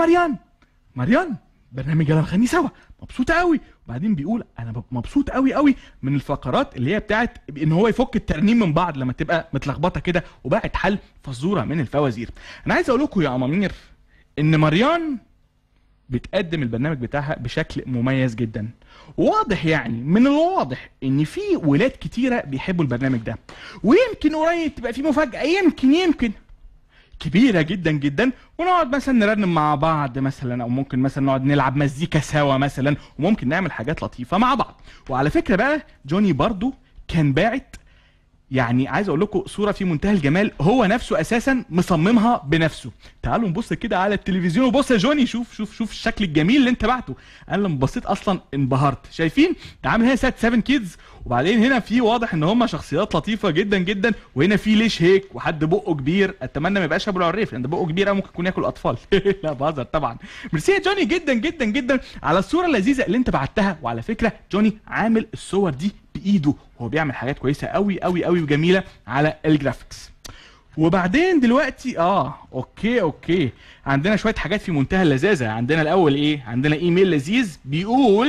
مريان برنامج يلا نغني سوا، مبسوط قوي. وبعدين بيقول انا مبسوط قوي قوي من الفقرات اللي هي بتاعت ان هو يفك الترنيم من بعض لما تبقى متلخبطه كده، وبقت حل فزوره من الفوازير. انا عايز اقول لكم يا امامير ان مريان بتقدم البرنامج بتاعها بشكل مميز جدا. واضح يعني من الواضح ان في ولاد كتيره بيحبوا البرنامج ده، ويمكن قريب تبقى في مفاجاه يمكن كبيره جدا جدا، ونقعد مثلا نرنم مع بعض مثلا، او ممكن مثلا نقعد نلعب مزيكا سوا مثلا، وممكن نعمل حاجات لطيفه مع بعض. وعلى فكره بقى جوني برضو كان باعت، يعني عايز اقول لكم صوره في منتهى الجمال، هو نفسه اساسا مصممها بنفسه. تعالوا نبص كده على التلفزيون، وبص يا جوني شوف الشكل الجميل اللي انت بعته. انا لما بصيت اصلا انبهرت. شايفين ده عامل هنا سات 7 كيدز، وبعدين هنا في واضح ان هم شخصيات لطيفه جدا جدا، وهنا في ليش هيك وحد بقه كبير. اتمنى ما يبقاش ابو العريف لان ده بقه كبير ممكن يكون ياكل اطفال. لا بهزر طبعا. ميرسي يا جوني جدا جدا جدا على الصوره اللذيذه اللي انت بعتها. وعلى فكره جوني عامل الصور دي بايده، وهو بيعمل حاجات كويسه قوي قوي قوي وجميله على الجرافيكس. وبعدين دلوقتي اوكي عندنا شويه حاجات في منتهى اللذاذه. عندنا الاول ايه؟ عندنا ايميل لذيذ بيقول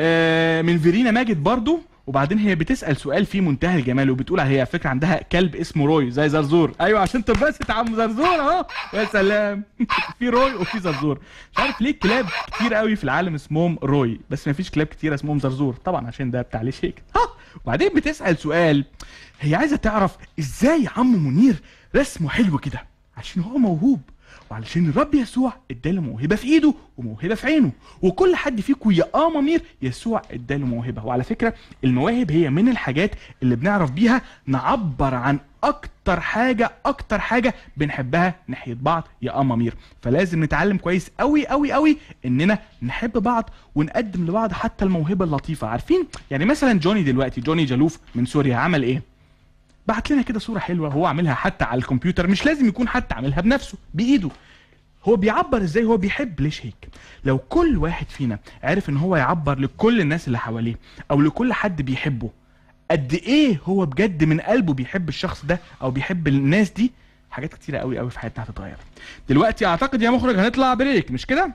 من فيرينا ماجد برضو. وبعدين هي بتسال سؤال في منتهى الجمال، وبتقول هي فكره عندها كلب اسمه روي زي زرزور. ايوه عشان تنبسط عم زرزور يا سلام. في روي وفي زرزور. مش عارف ليه كلاب كتير قوي في العالم اسمهم روي، بس ما فيش كلاب كتير اسمهم زرزور طبعا عشان ده بتاع ليش هيك. وبعدين بتسال سؤال، هي عايزه تعرف ازاي عم منير رسمه حلو كده، عشان هو موهوب، وعلشان الرب يسوع اداله موهبه في ايده وموهبه في عينه. وكل حد فيكم يا مامير يسوع اداله موهبه. وعلى فكره المواهب هي من الحاجات اللي بنعرف بيها نعبر عن اكتر حاجه بنحبها ناحيه بعض يا مامير. فلازم نتعلم كويس قوي قوي قوي اننا نحب بعض ونقدم لبعض حتى الموهبه اللطيفه. عارفين يعني مثلا جوني جالوف من سوريا عمل ايه؟ بعت لنا كده صوره حلوه هو عاملها حتى على الكمبيوتر، مش لازم يكون حتى عاملها بنفسه بايده. هو بيعبر ازاي هو بيحب ليش هيك. لو كل واحد فينا عرف ان هو يعبر لكل الناس اللي حواليه او لكل حد بيحبه قد ايه هو بجد من قلبه بيحب الشخص ده او بيحب الناس دي، حاجات كتيره قوي قوي في حياتنا هتتغير. دلوقتي اعتقد يا مخرج هنطلع بريك، مش كده؟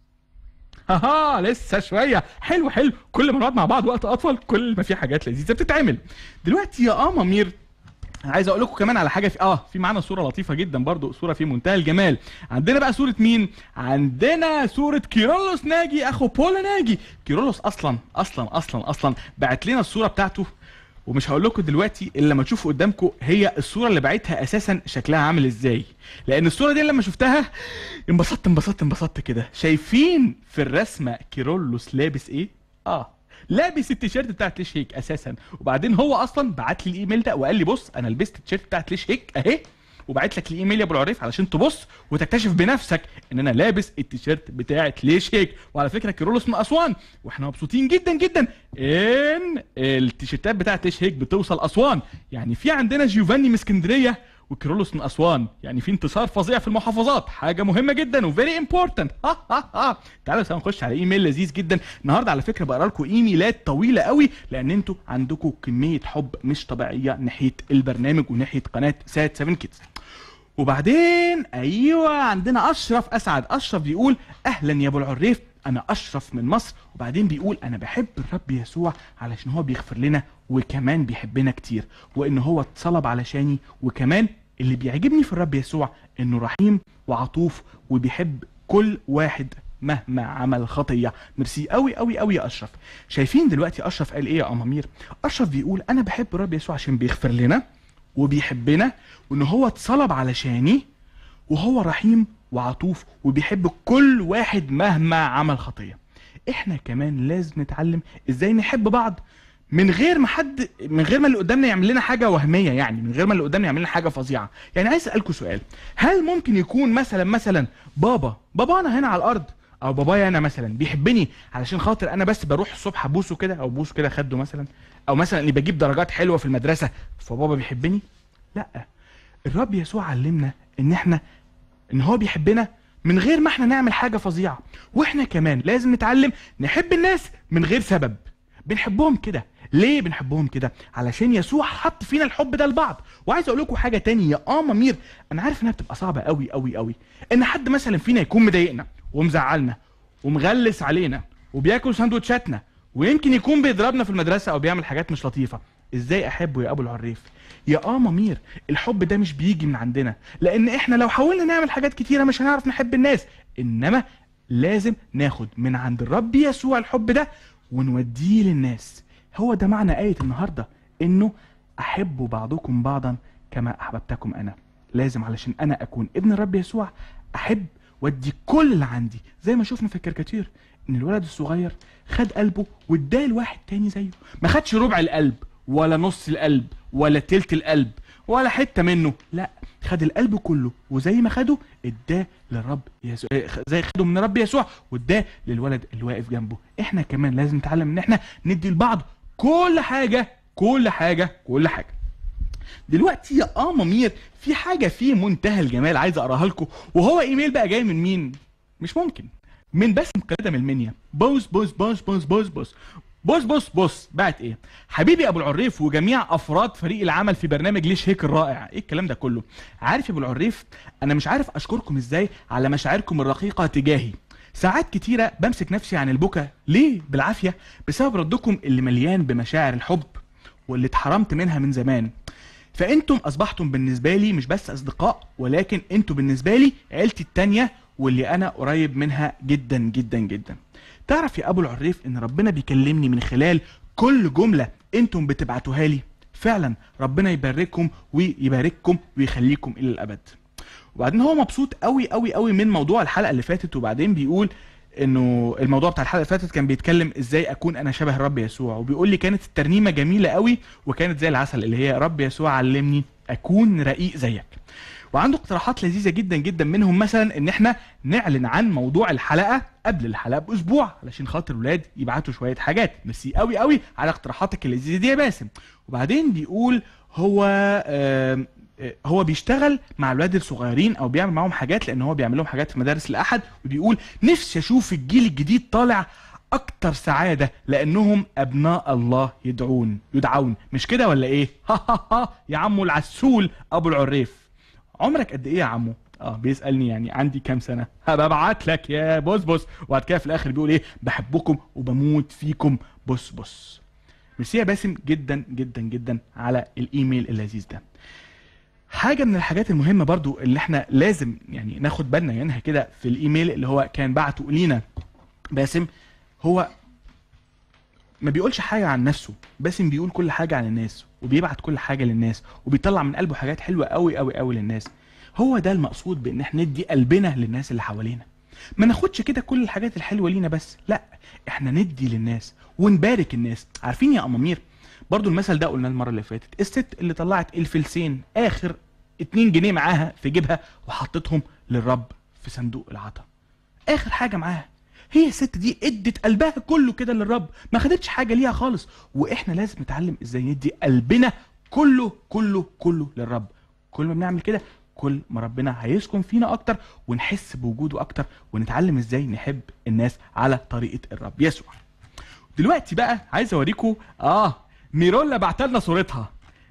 لسه شويه. حلو كل ما نقعد مع بعض وقت اطول كل ما في حاجات لذيذه بتتعمل. دلوقتي يا مامير عايز اقول لكم كمان على حاجه في معانا صوره لطيفه جدا برضو، صوره في منتهى الجمال. عندنا بقى صوره مين؟ عندنا صوره كيرلس ناجي اخو بولا ناجي. كيرلس اصلا بعت لنا الصوره بتاعته، ومش هقول لكم دلوقتي الا لما تشوفوا قدامكم هي الصوره اللي بعتها اساسا شكلها عامل ازاي، لان الصوره دي لما شفتها انبسطت كده. شايفين في الرسمه كيرلس لابس ايه؟ لابس التيشيرت بتاعت ليش هيك اساسا. وبعدين هو اصلا بعت لي الايميل ده وقال لي بص انا لبست التيشيرت بتاعت ليش هيك اهي، وبعت لك الايميل يا ابو العريف علشان تبص وتكتشف بنفسك ان انا لابس التيشيرت بتاعت ليش هيك. وعلى فكره كيرلس من اسوان، واحنا مبسوطين جدا جدا ان التيشيرتات بتاعت ليش هيك بتوصل اسوان. يعني في عندنا جيوفاني من اسكندريه وكيرلس من اسوان، يعني في انتصار فظيع في المحافظات، حاجه مهمه جدا وفيري امبورتنت. تعالوا سوا نخش على ايميل لذيذ جدا النهارده. على فكره بقرا لكم ايميلات طويله قوي لان انتوا عندكم كميه حب مش طبيعيه ناحيه البرنامج وناحيه قناه سات 7 كيدز. وبعدين عندنا اشرف اسعد. اشرف بيقول اهلا يا ابو العريف، انا اشرف من مصر. وبعدين بيقول انا بحب الرب يسوع علشان هو بيغفر لنا وكمان بيحبنا كتير، وان هو اتصلب علشاني. وكمان اللي بيعجبني في الرب يسوع انه رحيم وعطوف وبيحب كل واحد مهما عمل خطيه. ميرسي قوي قوي قوي يا اشرف. شايفين دلوقتي اشرف قال ايه يا امامير؟ اشرف بيقول انا بحب الرب يسوع عشان بيغفر لنا وبيحبنا، وان هو اتصلب علشاني، وهو رحيم وعطوف وبيحب كل واحد مهما عمل خطيه. احنا كمان لازم نتعلم ازاي نحب بعض من غير ما اللي قدامنا يعمل لنا حاجه وهميه، يعني من غير ما اللي قدامنا يعمل لنا حاجه فظيعه. يعني عايز اسالكم سؤال، هل ممكن يكون مثلا بابانا هنا على الارض او بابايا انا مثلا بيحبني علشان خاطر انا بس بروح الصبح ابوسه كده او بوسه كده خده مثلا، او مثلا اني بجيب درجات حلوه في المدرسه فبابا بيحبني؟ لا، الرب يسوع علمنا ان هو بيحبنا من غير ما احنا نعمل حاجه فظيعه. واحنا كمان لازم نتعلم نحب الناس من غير سبب، بنحبهم كده. ليه بنحبهم كده؟ علشان يسوع حط فينا الحب ده لبعض. وعايز اقول لكم حاجه تانية يا مامير، انا عارف انها بتبقى صعبه قوي قوي قوي ان حد مثلا فينا يكون مضايقنا ومزعلنا ومغلس علينا وبياكل سندوتشاتنا ويمكن يكون بيضربنا في المدرسه او بيعمل حاجات مش لطيفه. ازاي احبه يا ابو العريف؟ يا مامير، الحب ده مش بيجي من عندنا، لان احنا لو حاولنا نعمل حاجات كتيره مش هنعرف نحب الناس، انما لازم ناخد من عند الرب يسوع الحب ده ونوديه للناس. هو ده معنى آية النهاردة، انه احبوا بعضكم بعضا كما احببتكم انا. لازم علشان انا اكون ابن الرب يسوع احب وادي كل اللي عندي، زي ما شفنا في الكاريكاتير ان الولد الصغير خد قلبه واداه لواحد تاني زيه. ما خدش ربع القلب ولا نص القلب ولا تلت القلب ولا حتة منه، لا، خد القلب كله، وزي ما خده اداه للرب يسوع، زي خده من الرب يسوع واداه للولد اللي واقف جنبه. احنا كمان لازم نتعلم ان احنا ندي لبعض كل حاجة كل حاجة كل حاجة. دلوقتي يا مامير في حاجة في منتهى الجمال عايز اقراها لكم، وهو ايميل بقى جاي من مين؟ مش ممكن، من باسم قلادة من المنيا. بوس بوس بوس بوس بوس بوس بص بص بص بعت ايه؟ حبيبي ابو العريف وجميع افراد فريق العمل في برنامج ليش هيك الرائع. ايه الكلام ده كله؟ عارف يا ابو العريف، انا مش عارف اشكركم ازاي على مشاعركم الرقيقه تجاهي. ساعات كتيره بمسك نفسي عن البكا، ليه؟ بالعافيه، بسبب ردكم اللي مليان بمشاعر الحب واللي اتحرمت منها من زمان. فانتم اصبحتم بالنسبه لي مش بس اصدقاء، ولكن انتم بالنسبه لي عيلتي التانيه واللي انا قريب منها جدا جدا جدا. تعرف يا ابو العريف ان ربنا بيكلمني من خلال كل جملة انتم بتبعتوها لي؟ فعلا ربنا يبارككم ويبارككم ويخليكم الى الابد. وبعدين هو مبسوط قوي قوي قوي من موضوع الحلقة اللي فاتت، وبعدين بيقول انه الموضوع بتاع الحلقة اللي فاتت كان بيتكلم ازاي اكون انا شبه الرب يسوع، وبيقول لي كانت الترنيمة جميلة قوي وكانت زي العسل، اللي هي رب يسوع علمني اكون رقيق زيك. وعنده اقتراحات لذيذه جدا جدا، منهم مثلا ان احنا نعلن عن موضوع الحلقه قبل الحلقه باسبوع علشان خاطر الولاد يبعتوا شويه حاجات. ميرسي قوي قوي على اقتراحاتك اللذيذه دي يا باسم. وبعدين بيقول هو بيشتغل مع الولاد الصغيرين او بيعمل معاهم حاجات، لان هو بيعمل لهم حاجات في مدارس الاحد، وبيقول نفسي اشوف الجيل الجديد طالع اكتر سعاده لانهم ابناء الله يدعون. مش كده ولا ايه؟ يا عمو العسول ابو العريف، عمرك قد ايه يا عمو؟ بيسالني يعني عندي كام سنه. هبقى ابعت لك يا بص بص. وبعد كده في الاخر بيقول ايه؟ بحبكم وبموت فيكم بص بص. ميرسي يا باسم جدا جدا جدا على الايميل اللذيذ ده. حاجه من الحاجات المهمه برضو اللي احنا لازم يعني ناخد بالنا منها كده في الايميل اللي هو كان بعته لينا باسم، هو ما بيقولش حاجه عن نفسه. باسم بيقول كل حاجه عن الناس، وبيبعت كل حاجه للناس، وبيطلع من قلبه حاجات حلوه قوي قوي قوي للناس. هو ده المقصود بان احنا ندي قلبنا للناس اللي حوالينا، ما ناخدش كده كل الحاجات الحلوه لينا بس، لا، احنا ندي للناس ونبارك الناس. عارفين يا امامير برضو المثل ده قلنا المره اللي فاتت، الست اللي طلعت الفلسين اخر 2 جنيه معاها في جيبها وحطتهم للرب في صندوق العطا، اخر حاجه معاها. هي الست دي ادت قلبها كله كده للرب، ما خدتش حاجه ليها خالص. واحنا لازم نتعلم ازاي ندي قلبنا كله كله كله للرب. كل ما بنعمل كده كل ما ربنا هيسكن فينا اكتر ونحس بوجوده اكتر، ونتعلم ازاي نحب الناس على طريقه الرب يسوع. دلوقتي بقى عايز اوريكم ميرولا بعتلنا صورتها.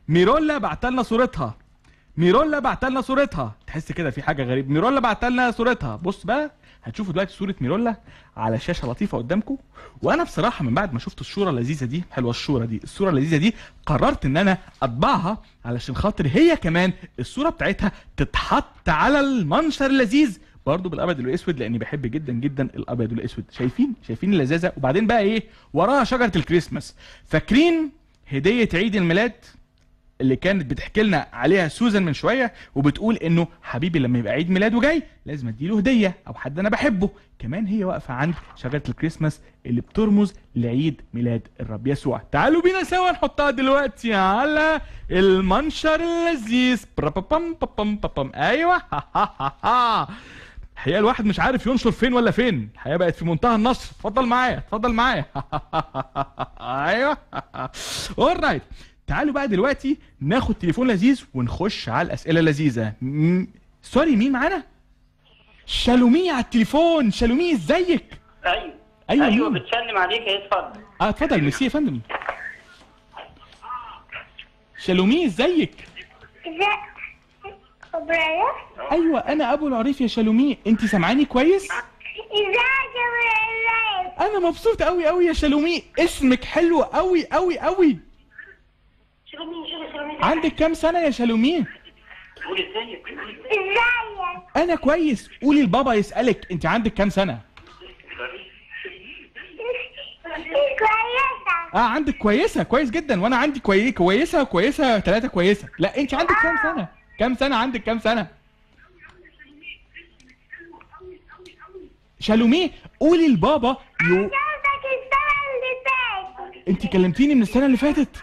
ميرولا بعتلنا صورتها. تحس كده في حاجه غريبه. ميرولا بعتلنا صورتها. بص بقى هتشوفوا دلوقتي صوره ميرولا على شاشه لطيفه قدامكم. وانا بصراحه من بعد ما شفت الصوره اللذيذه دي، حلوه الصوره اللذيذه دي، قررت ان انا اطبعها علشان خاطر هي كمان الصوره بتاعتها تتحط على المنشر اللذيذ برضه بالابيض والاسود لاني بحب جدا جدا الابيض والاسود. شايفين اللذاذه. وبعدين بقى ايه وراها شجره الكريسماس. فاكرين هديه عيد الميلاد اللي كانت بتحكي لنا عليها سوزان من شويه وبتقول انه حبيبي لما يبقى عيد ميلاده جاي لازم اديله هديه او حد انا بحبه. كمان هي واقفه عند شجره الكريسماس اللي بترمز لعيد ميلاد الرب يسوع. تعالوا بينا سوا نحطها دلوقتي على المنشر اللذيذ. ايوه الحقيقه الواحد مش عارف ينشر فين ولا فين. الحقيقه بقت في منتهى النصر. اتفضل معايا ايوه اورايت. تعالوا بقى دلوقتي ناخد تليفون لذيذ ونخش على الاسئله اللذيذه. سوري مين معانا؟ شالومي على التليفون. شالومي ازيك؟ ايوه بتسلم عليك. اتفضل. اتفضل. ميرسي يا فندم. شالومي ازيك؟ ايوه انا ابو العريف يا شالومي. انت سامعاني كويس؟ ازيك يا ابو العريف؟ انا مبسوط قوي يا شالومي. اسمك حلو قوي. عندك كام سنة يا شالومي؟ قولي ازيك. أنا كويس. قولي لبابا يسألك أنت عندك كام سنة؟ كويسة. عندك كويسة. كويس جدا. وأنا عندي كويسة 3 كويسة. لا أنت عندك كام سنة؟ عندك كام سنة؟ شالومي قولي لبابا أنت كلمتيني من السنة اللي فاتت.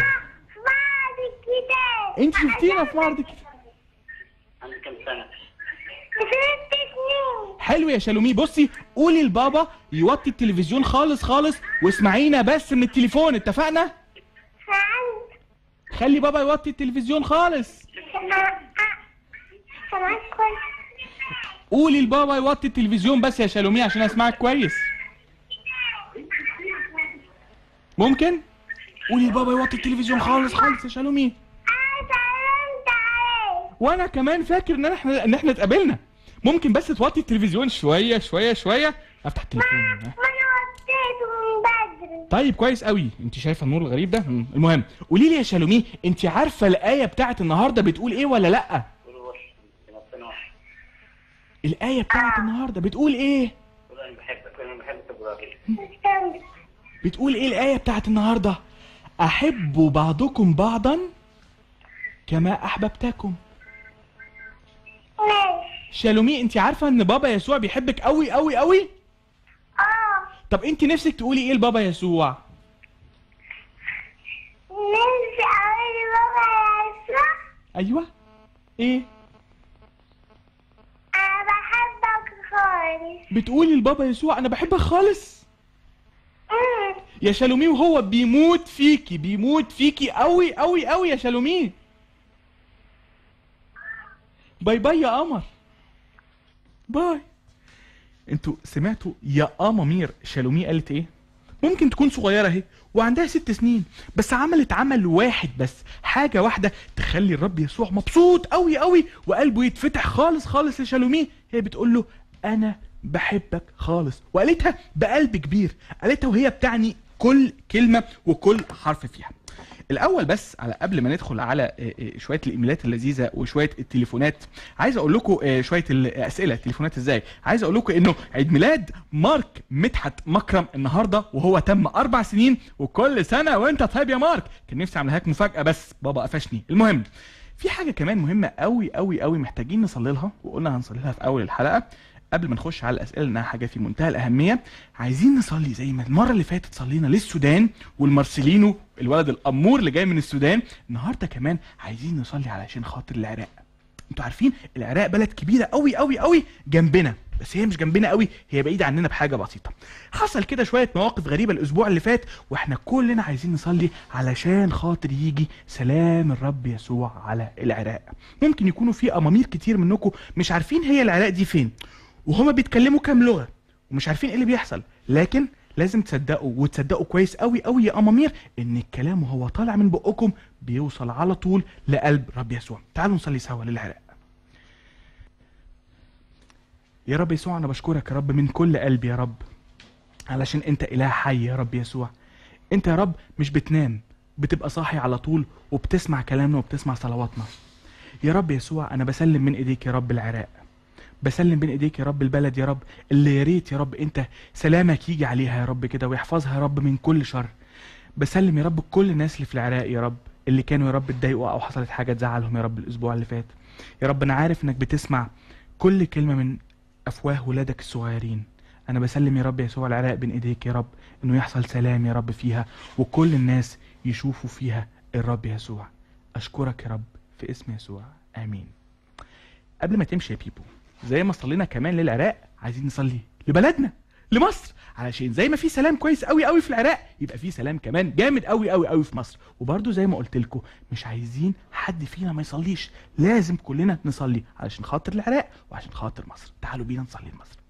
انت شفتينا في معرض الكتاب. عندك كام سنة؟ 6 سنين. حلو يا شالومي. بصي قولي لبابا يوطي التلفزيون خالص واسمعينا بس من التليفون. اتفقنا؟ خلي بابا يوطي التلفزيون خالص. قولي لبابا يوطي التلفزيون بس يا شالومي عشان اسمعك كويس. ممكن؟ قولي لبابا يوطي التلفزيون خالص يا شالومي. وانا كمان فاكر ان احنا اتقابلنا. ممكن بس توطي التلفزيون شويه افتح التليفون. ما انا وطيته من بدري. طيب كويس قوي. انت شايفه النور الغريب ده؟ المهم قولي لي يا شالومي انت عارفه الايه بتاعت النهارده بتقول ايه ولا لا؟ الايه بتاعت النهارده بتقول ايه؟ انا بحبك براجل. بتقول ايه الايه بتاعت النهارده؟ احبوا بعضكم بعضا كما احببتكم. شالومي انت عارفه ان بابا يسوع بيحبك قوي. طب انت نفسك تقولي ايه لبابا يسوع؟ نفسي اقول لبابا يسوع. ايوه ايه؟ انا بحبك خالص. بتقولي لبابا يسوع انا بحبك خالص؟ يا شالومي وهو بيموت فيكي قوي يا شالومي. باي يا قمر. باي. انتوا سمعتوا يا قمامير شالومي قالت ايه؟ ممكن تكون صغيره اهي وعندها 6 سنين بس عملت عمل واحد بس، حاجه واحده تخلي الرب يسوع مبسوط قوي وقلبه يتفتح خالص لشالومي. هي بتقول له انا بحبك خالص، وقالتها بقلب كبير. قالتها وهي بتعني كل كلمه وكل حرف فيها. الاول بس على قبل ما ندخل على شويه الايميلات اللذيذه وشويه التليفونات، عايز اقول لكم شويه الاسئله. التليفونات ازاي؟ عايز اقول لكم انه عيد ميلاد مارك مدحت مكرم النهارده وهو تم 4 سنين. وكل سنه وانت طيب يا مارك. كان نفسي اعملها لك مفاجاه بس بابا قفشني. المهم في حاجه كمان مهمه قوي محتاجين نصلي لها، وقلنا هنصلي لها في اول الحلقه قبل ما نخش على الاسئله لانها حاجه في منتهى الاهميه. عايزين نصلي زي ما المره اللي فاتت صلينا للسودان والمارسيلينو الولد الامور اللي جاي من السودان. النهارده كمان عايزين نصلي علشان خاطر العراق. انتوا عارفين العراق بلد كبيره قوي جنبنا، بس هي مش جنبنا قوي، هي بعيده عننا بحاجه بسيطه. حصل كده شويه مواقف غريبه الاسبوع اللي فات، واحنا كلنا عايزين نصلي علشان خاطر يجي سلام الرب يسوع على العراق. ممكن يكونوا في امامير كتير منكم مش عارفين هي العراق دي فين، وهما بيتكلموا كام لغه ومش عارفين ايه اللي بيحصل، لكن لازم تصدقوا كويس قوي يا امامير ان الكلام وهو طالع من بقكم بيوصل على طول لقلب رب يسوع. تعالوا نصلي سوا للعراق. يا رب يسوع انا بشكرك يا رب من كل قلبي يا رب، علشان انت اله حي يا رب يسوع. انت يا رب مش بتنام، بتبقى صاحي على طول وبتسمع كلامنا وبتسمع صلواتنا. يا رب يسوع انا بسلم من ايديك يا رب العراق، بسلم بين ايديك يا رب البلد يا رب، اللي يا ريت يا رب انت سلامك يجي عليها يا رب كده ويحفظها يا رب من كل شر. بسلم يا رب كل الناس اللي في العراق يا رب، اللي كانوا يا رب اتضايقوا او حصلت حاجه تزعلهم يا رب الاسبوع اللي فات. يا رب انا عارف انك بتسمع كل كلمه من افواه ولادك الصغيرين. انا بسلم يا رب يسوع العراق بين ايديك يا رب، انه يحصل سلام يا رب فيها، وكل الناس يشوفوا فيها الرب يسوع. اشكرك يا رب في اسم يسوع، امين. قبل ما تمشي يا بيبو، زي ما صلينا كمان للعراق، عايزين نصلي لبلدنا لمصر، علشان زي ما في سلام كويس قوي قوي في العراق، يبقى في سلام كمان جامد قوي قوي قوي في مصر. وبرده زي ما قلت لكم، مش عايزين حد فينا ما يصليش، لازم كلنا نصلي علشان خاطر العراق وعشان خاطر مصر. تعالوا بينا نصلي لمصر.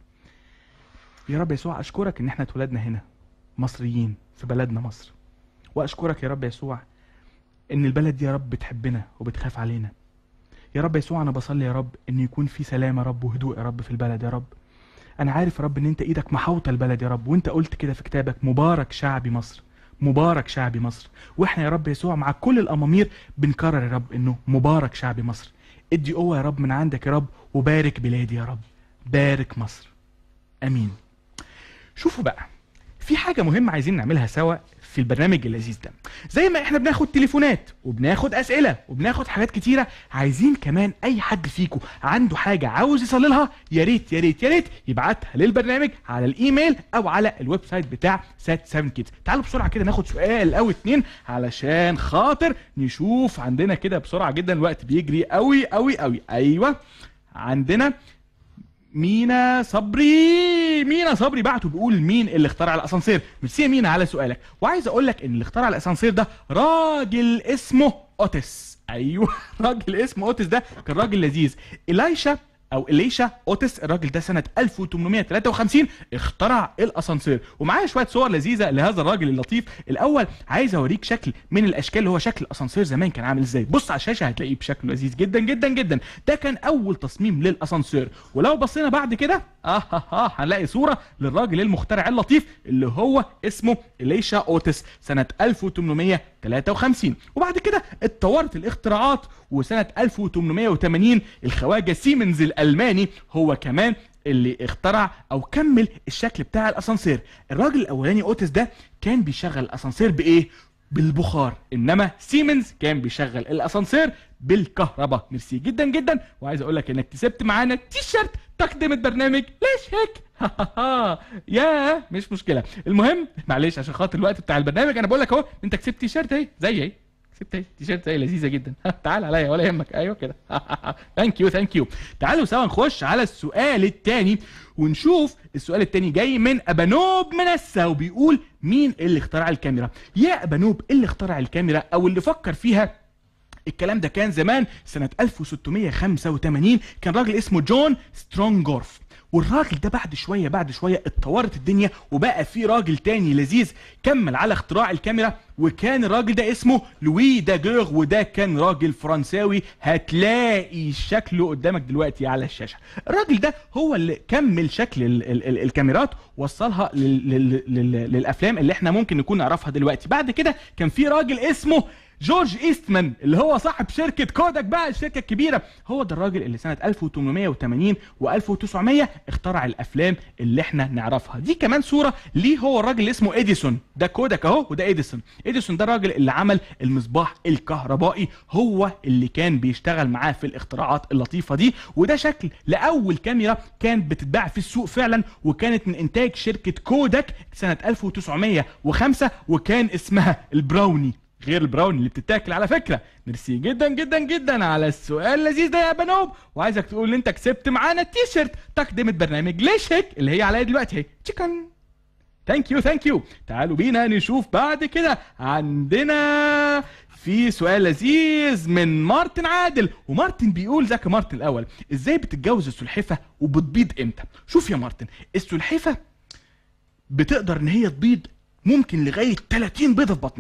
يا رب يسوع اشكرك ان احنا اتولدنا هنا مصريين في بلدنا مصر، واشكرك يا رب يسوع ان البلد دي يا رب بتحبنا وبتخاف علينا. يا رب يسوع انا بصلي يا رب ان يكون في سلام يا رب وهدوء يا رب في البلد يا رب. انا عارف يا رب ان انت ايدك محوطه البلد يا رب، وانت قلت كده في كتابك مبارك شعبي مصر، مبارك شعبي مصر. واحنا يا رب يسوع مع كل الامامير بنكرر يا رب انه مبارك شعبي مصر. ادي قوه يا رب من عندك يا رب، وبارك بلادي يا رب، بارك مصر، امين. شوفوا بقى، في حاجه مهمه عايزين نعملها سوا في البرنامج اللذيذ ده. زي ما احنا بناخد تليفونات وبناخد اسئله وبناخد حاجات كتيره، عايزين كمان اي حد فيكم عنده حاجه عاوز يصلي لها، يا ريت يا ريت يا ريت يبعتها للبرنامج على الايميل او على الويب سايت بتاع سات 7 كيدز. تعالوا بسرعه كده ناخد سؤال او اتنين علشان خاطر نشوف عندنا كده بسرعه جدا، الوقت بيجري قوي قوي قوي. ايوه عندنا مينا صبري بعته بيقول مين اللي اخترع الاسانسير. ميرسي يا مينا على سؤالك، وعايز اقول لك ان اللي اخترع الاسانسير ده راجل اسمه اوتس. ايوه راجل اسمه اوتس، ده كان راجل لذيذ. إليشا اوتس، الراجل ده سنه 1853 اخترع الاسانسير. ومعايا شويه صور لذيذه لهذا الراجل اللطيف. الاول عايز اوريك شكل من الاشكال اللي هو شكل الاسانسير زمان كان عامل ازاي. بص على الشاشه هتلاقيه بشكل لذيذ جدا جدا جدا. ده كان اول تصميم للاسانسير. ولو بصينا بعد كده هنلاقي صوره للراجل المخترع اللطيف اللي هو اسمه إليشا اوتس سنه 1853. وبعد كده اتطورت الاختراعات، وسنه 1880 الخواجه سيمنز الالماني هو كمان اللي اخترع او كمل الشكل بتاع الاسانسير. الراجل الاولاني اوتس ده كان بيشغل الاسانسير بايه؟ بالبخار، انما سيمنز كان بيشغل الاسانسير بالكهرباء. ميرسي جدا جدا، وعايز اقول لك انك كسبت معانا تيشيرت تقديم البرنامج. ليش هيك؟ يا مش مشكله. المهم معلش عشان خاطر الوقت بتاع البرنامج، انا بقول لك اهو انت كسبت تيشيرت اهي زي اهي، كسبت اهي تيشيرت اهي لذيذه جدا. تعال عليا ولا يهمك. ايوه كده. ثانك يو. تعالوا سوا نخش على السؤال الثاني ونشوف. السؤال الثاني جاي من ابانوب منسا، وبيقول مين اللي اخترع الكاميرا؟ يا ابانوب، اللي اخترع الكاميرا او اللي فكر فيها الكلام ده كان زمان سنة 1685، كان راجل اسمه جون سترونجورف. والراجل ده بعد شوية اتطورت الدنيا وبقى في راجل تاني لذيذ كمل على اختراع الكاميرا، وكان الراجل ده اسمه لوي داجور، وده كان راجل فرنساوي. هتلاقي شكله قدامك دلوقتي على الشاشة. الراجل ده هو اللي كمل شكل الكاميرات، وصلها للأفلام اللي احنا ممكن نكون نعرفها دلوقتي. بعد كده كان في راجل اسمه جورج إيستمان اللي هو صاحب شركة كوداك بقى، الشركة الكبيرة. هو ده الراجل اللي سنة 1880 و1900 اخترع الأفلام اللي احنا نعرفها. دي كمان صورة ليه، هو الراجل اللي اسمه إديسون. ده كوداك اهو، وده إديسون ده الراجل اللي عمل المصباح الكهربائي، هو اللي كان بيشتغل معاه في الاختراعات اللطيفة دي. وده شكل لأول كاميرا كانت بتتباع في السوق فعلا، وكانت من إنتاج شركة كوداك سنة 1905، وكان اسمها البراوني، غير البراوني اللي بتتاكل على فكره. ميرسي جدا جدا جدا على السؤال اللذيذ ده يا بنوب، وعايزك تقول ان انت كسبت معانا تيشيرت تقديم البرنامج ليش هيك اللي هي عليا دلوقتي اهي. تشيكن. ثانك يو. تعالوا بينا نشوف بعد كده. عندنا في سؤال لذيذ من مارتن عادل، ومارتن بيقول ازيك يا مارتن الاول، ازاي بتتجوز السلحفه وبتبيض امتى؟ شوف يا مارتن، السلحفه بتقدر ان هي تبيض ممكن لغايه 30 بيضه في بطنها،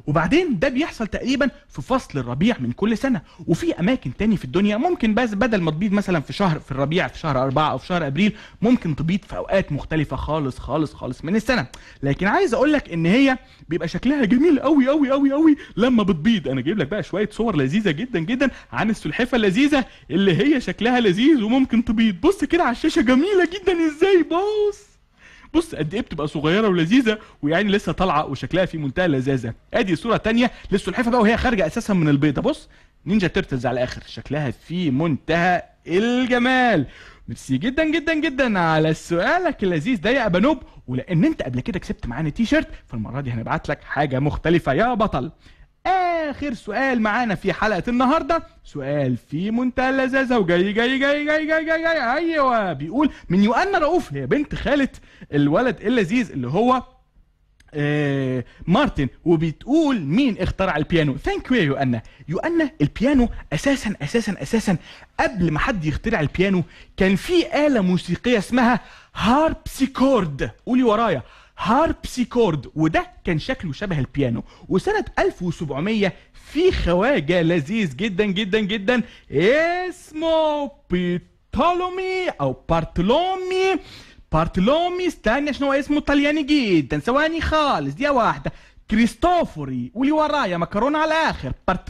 وبعدين ده بيحصل تقريبا في فصل الربيع من كل سنه. وفي اماكن تاني في الدنيا ممكن بس بدل ما تبيض مثلا في الربيع في شهر 4 او في شهر ابريل، ممكن تبيض في اوقات مختلفه خالص خالص خالص من السنه. لكن عايز اقول لك ان هي بيبقى شكلها جميل قوي قوي قوي قوي لما بتبيض. انا جايب لك بقى شويه صور لذيذه جدا جدا عن السلحفه اللذيذه اللي هي شكلها لذيذ وممكن تبيض. بص كده على الشاشه، جميله جدا ازاي. بص قد ايه بتبقى صغيره ولذيذه، ويعني لسه طالعه وشكلها في منتهى اللذاذه. ادي صوره تانية للسلحفه بقى وهي خارجه اساسا من البيضه. بص نينجا تيرتلز على الاخر، شكلها في منتهى الجمال. ميرسي جدا جدا جدا على سؤالك اللذيذ ده يا ابانوب. ولان انت قبل كده كسبت معانا تي شيرت، فالمره دي هنبعت لك حاجه مختلفه يا بطل. اخر سؤال معانا في حلقه النهارده، سؤال في منتهى اللذاذه وجاي جاي جاي جاي جاي جاي, جاي. ايوه بيقول من يوأنا رؤوف، هي بنت خاله الولد اللذيذ اللي هو مارتن، وبتقول مين اخترع البيانو؟ ثانك يو يا يوأنا. يوأنا البيانو اساسا قبل ما حد يخترع البيانو كان في آلة موسيقية اسمها هاربسيكورد. قولي ورايا، هاربسيكورد. وده كان شكله شبه البيانو. وسنة 1700 في خواجة لذيذ جدا جدا جدا اسمه بيتولومي او بارتولومي استني عشان هو اسمه طلياني جدا، ثواني خالص دي واحدة. كريستوفوري، قولي ورايا مكرونة على الاخر.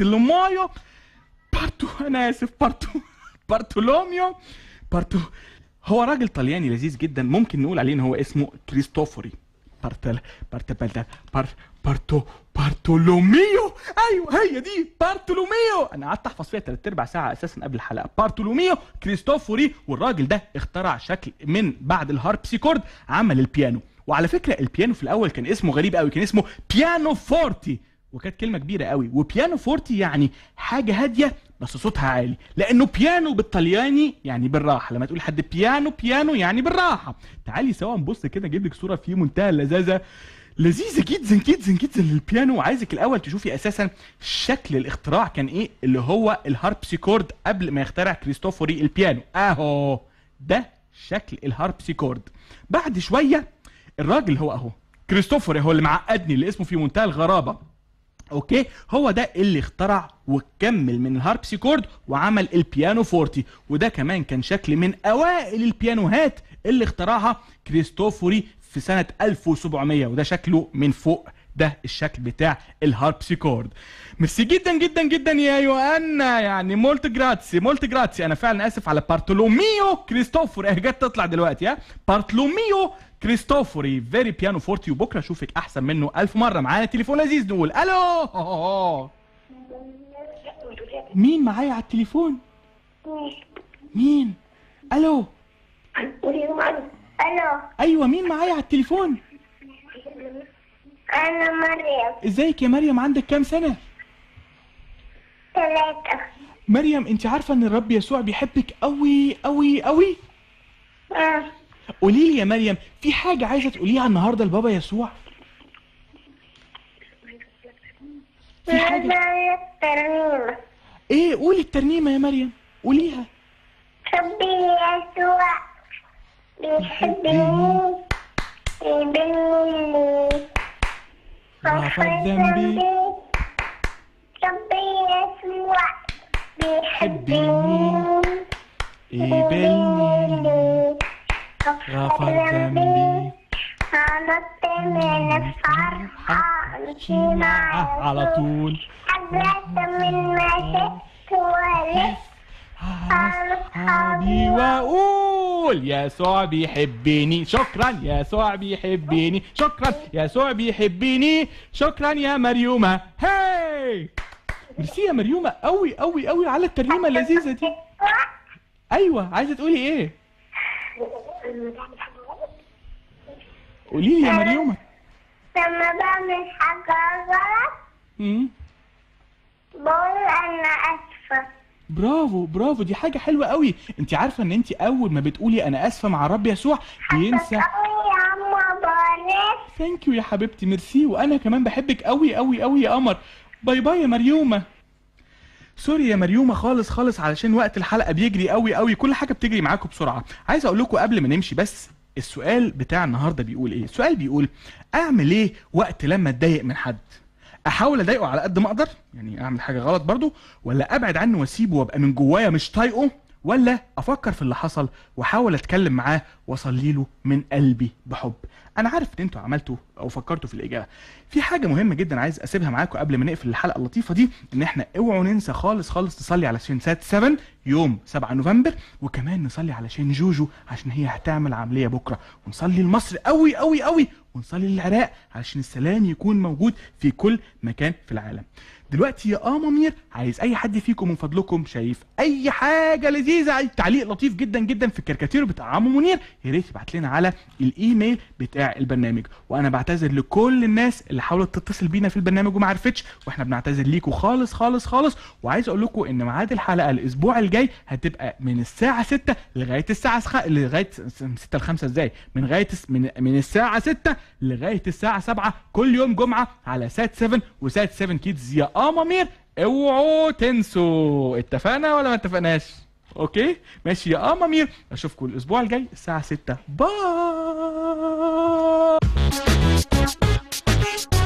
انا اسف بارتولوميو هو راجل طلياني لذيذ جدا، ممكن نقول عليه ان هو اسمه كريستوفوري. بارتولوميو، ايوه هي دي بارتولوميو. انا قعدت احفظ فيها 3/4 ساعه اساسا قبل الحلقه. بارتولوميو كريستوفوري، والراجل ده اخترع شكل من بعد الهاربسيكورد عمل البيانو. وعلى فكره البيانو في الاول كان اسمه غريب قوي، كان اسمه بيانو فورتي، وكانت كلمه كبيره قوي. وبيانو فورتي يعني حاجه هاديه بس صوتها عالي، لانه بيانو بالطلياني يعني بالراحه. لما تقول حد بيانو يعني بالراحه. تعالي سوا نبص كده، اجيب لك صوره في منتهى اللذاذه، لذيذه جدا جدا جدا للبيانو. وعايزك الاول تشوفي اساسا شكل الاختراع كان ايه، اللي هو الهاربسيكورد قبل ما يخترع كريستوفوري البيانو. اهو ده شكل الهاربسيكورد. بعد شويه الراجل هو اهو كريستوفوري، هو اللي معقدني، اللي اسمه في منتهى الغرابه. اوكي، هو ده اللي اخترع وكمل من الهاربسيكورد وعمل البيانو فورتي. وده كمان كان شكل من اوائل البيانوهات اللي اخترعها كريستوفوري في سنة 1700. وده شكله من فوق، ده الشكل بتاع الهاربسيكورد. ميرسي جدا جدا جدا يا يوأنا، يعني مولت جراتسي. انا فعلا اسف على بارتولوميو كريستوفوري، جت تطلع دلوقتي. بارتولوميو كريستوفوري فيري بيانو فورتي. وبكره اشوفك احسن منه 1000 مره. معانا تليفون لذيذ، نقول الو. مين معايا على التليفون؟ مين؟ الو. ايوه مين معايا على التليفون؟ انا مريم. ازيك يا مريم، عندك كام سنه؟ 3. مريم انت عارفه ان الرب يسوع بيحبك قوي قوي قوي؟ قولي لي يا مريم، في حاجه عايزه تقوليها النهارده لبابا يسوع؟ في حاجه؟ الترنيمة. ايه؟ قولي الترنيمه يا مريم، قوليها. ربي يسوع بيحبني يبني غفر ذنبي. ربي يسوع بيحبني يبني غفر ذنبي. نط من الفرحة امشي معاه على طول. حبيت من مشيت ولف أصحابي وأقول يسوع بيحبني. شكرا يسوع بيحبني، شكرا يسوع بيحبني، شكرا يا مريومة. هاي ميرسي يا مريومة قوي قوي قوي على الترنيمة اللذيذة دي. أيوة عايزة تقولي إيه؟ قولي لي يا مريومة. لما بعمل حاجة غلط بقول أنا آسفة. برافو، دي حاجة حلوة قوي. انت عارفة ان انت اول ما بتقولي انا اسفة مع الرب يسوع بينسى. ثانك يو يا حبيبتي، ميرسي. وانا كمان بحبك قوي قوي قوي يا قمر. باي باي يا مريومة. سوري يا مريومة خالص علشان وقت الحلقة بيجري قوي قوي، كل حاجة بتجري معاكم بسرعة. عايز اقول لكم قبل ما نمشي بس السؤال بتاع النهاردة بيقول ايه؟ السؤال بيقول اعمل ايه وقت لما اتضايق من حد؟ احاول اضايقه على قد ما اقدر، يعني اعمل حاجه غلط برضو، ولا ابعد عنه واسيبه وابقى من جوايا مش طايقه، ولا افكر في اللي حصل واحاول اتكلم معاه واصلي له من قلبي بحب؟ انا عارف ان انتوا عملتوا او فكرتوا في الاجابه. في حاجه مهمه جدا عايز اسيبها معاكم قبل ما نقفل الحلقه اللطيفه دي، ان احنا اوعوا ننسى خالص خالص نصلي علشان سات 7 يوم 7 نوفمبر، وكمان نصلي علشان جوجو عشان هي هتعمل عمليه بكره، ونصلي لمصر قوي قوي قوي، ونصلي للعراق علشان السلام يكون موجود في كل مكان في العالم. دلوقتي يا مامير عايز اي حد فيكم من فضلكم شايف اي حاجه لذيذه، اي تعليق لطيف جدا جدا في الكاريكاتير بتاع عمو منير، يا ريت يبعت لنا على الايميل بتاع البرنامج. وانا بعتذر لكل الناس اللي حاولت تتصل بينا في البرنامج وما عرفتش، واحنا بنعتذر ليكم خالص خالص خالص. وعايز اقول لكم ان ميعاد الحلقه الاسبوع الجاي هتبقى من الساعه 6 لغايه الساعه لغايه 6 ل 5 ازاي، من الساعه 6 لغايه الساعه 7 كل يوم جمعه على سات 7 وسات 7 كيدز. يا مامير اوعوا تنسوا، اتفقنا ولا ما اتفقناش؟ اوكي ماشي يا مامير، اشوفكم الاسبوع الجاي الساعه 6. باي.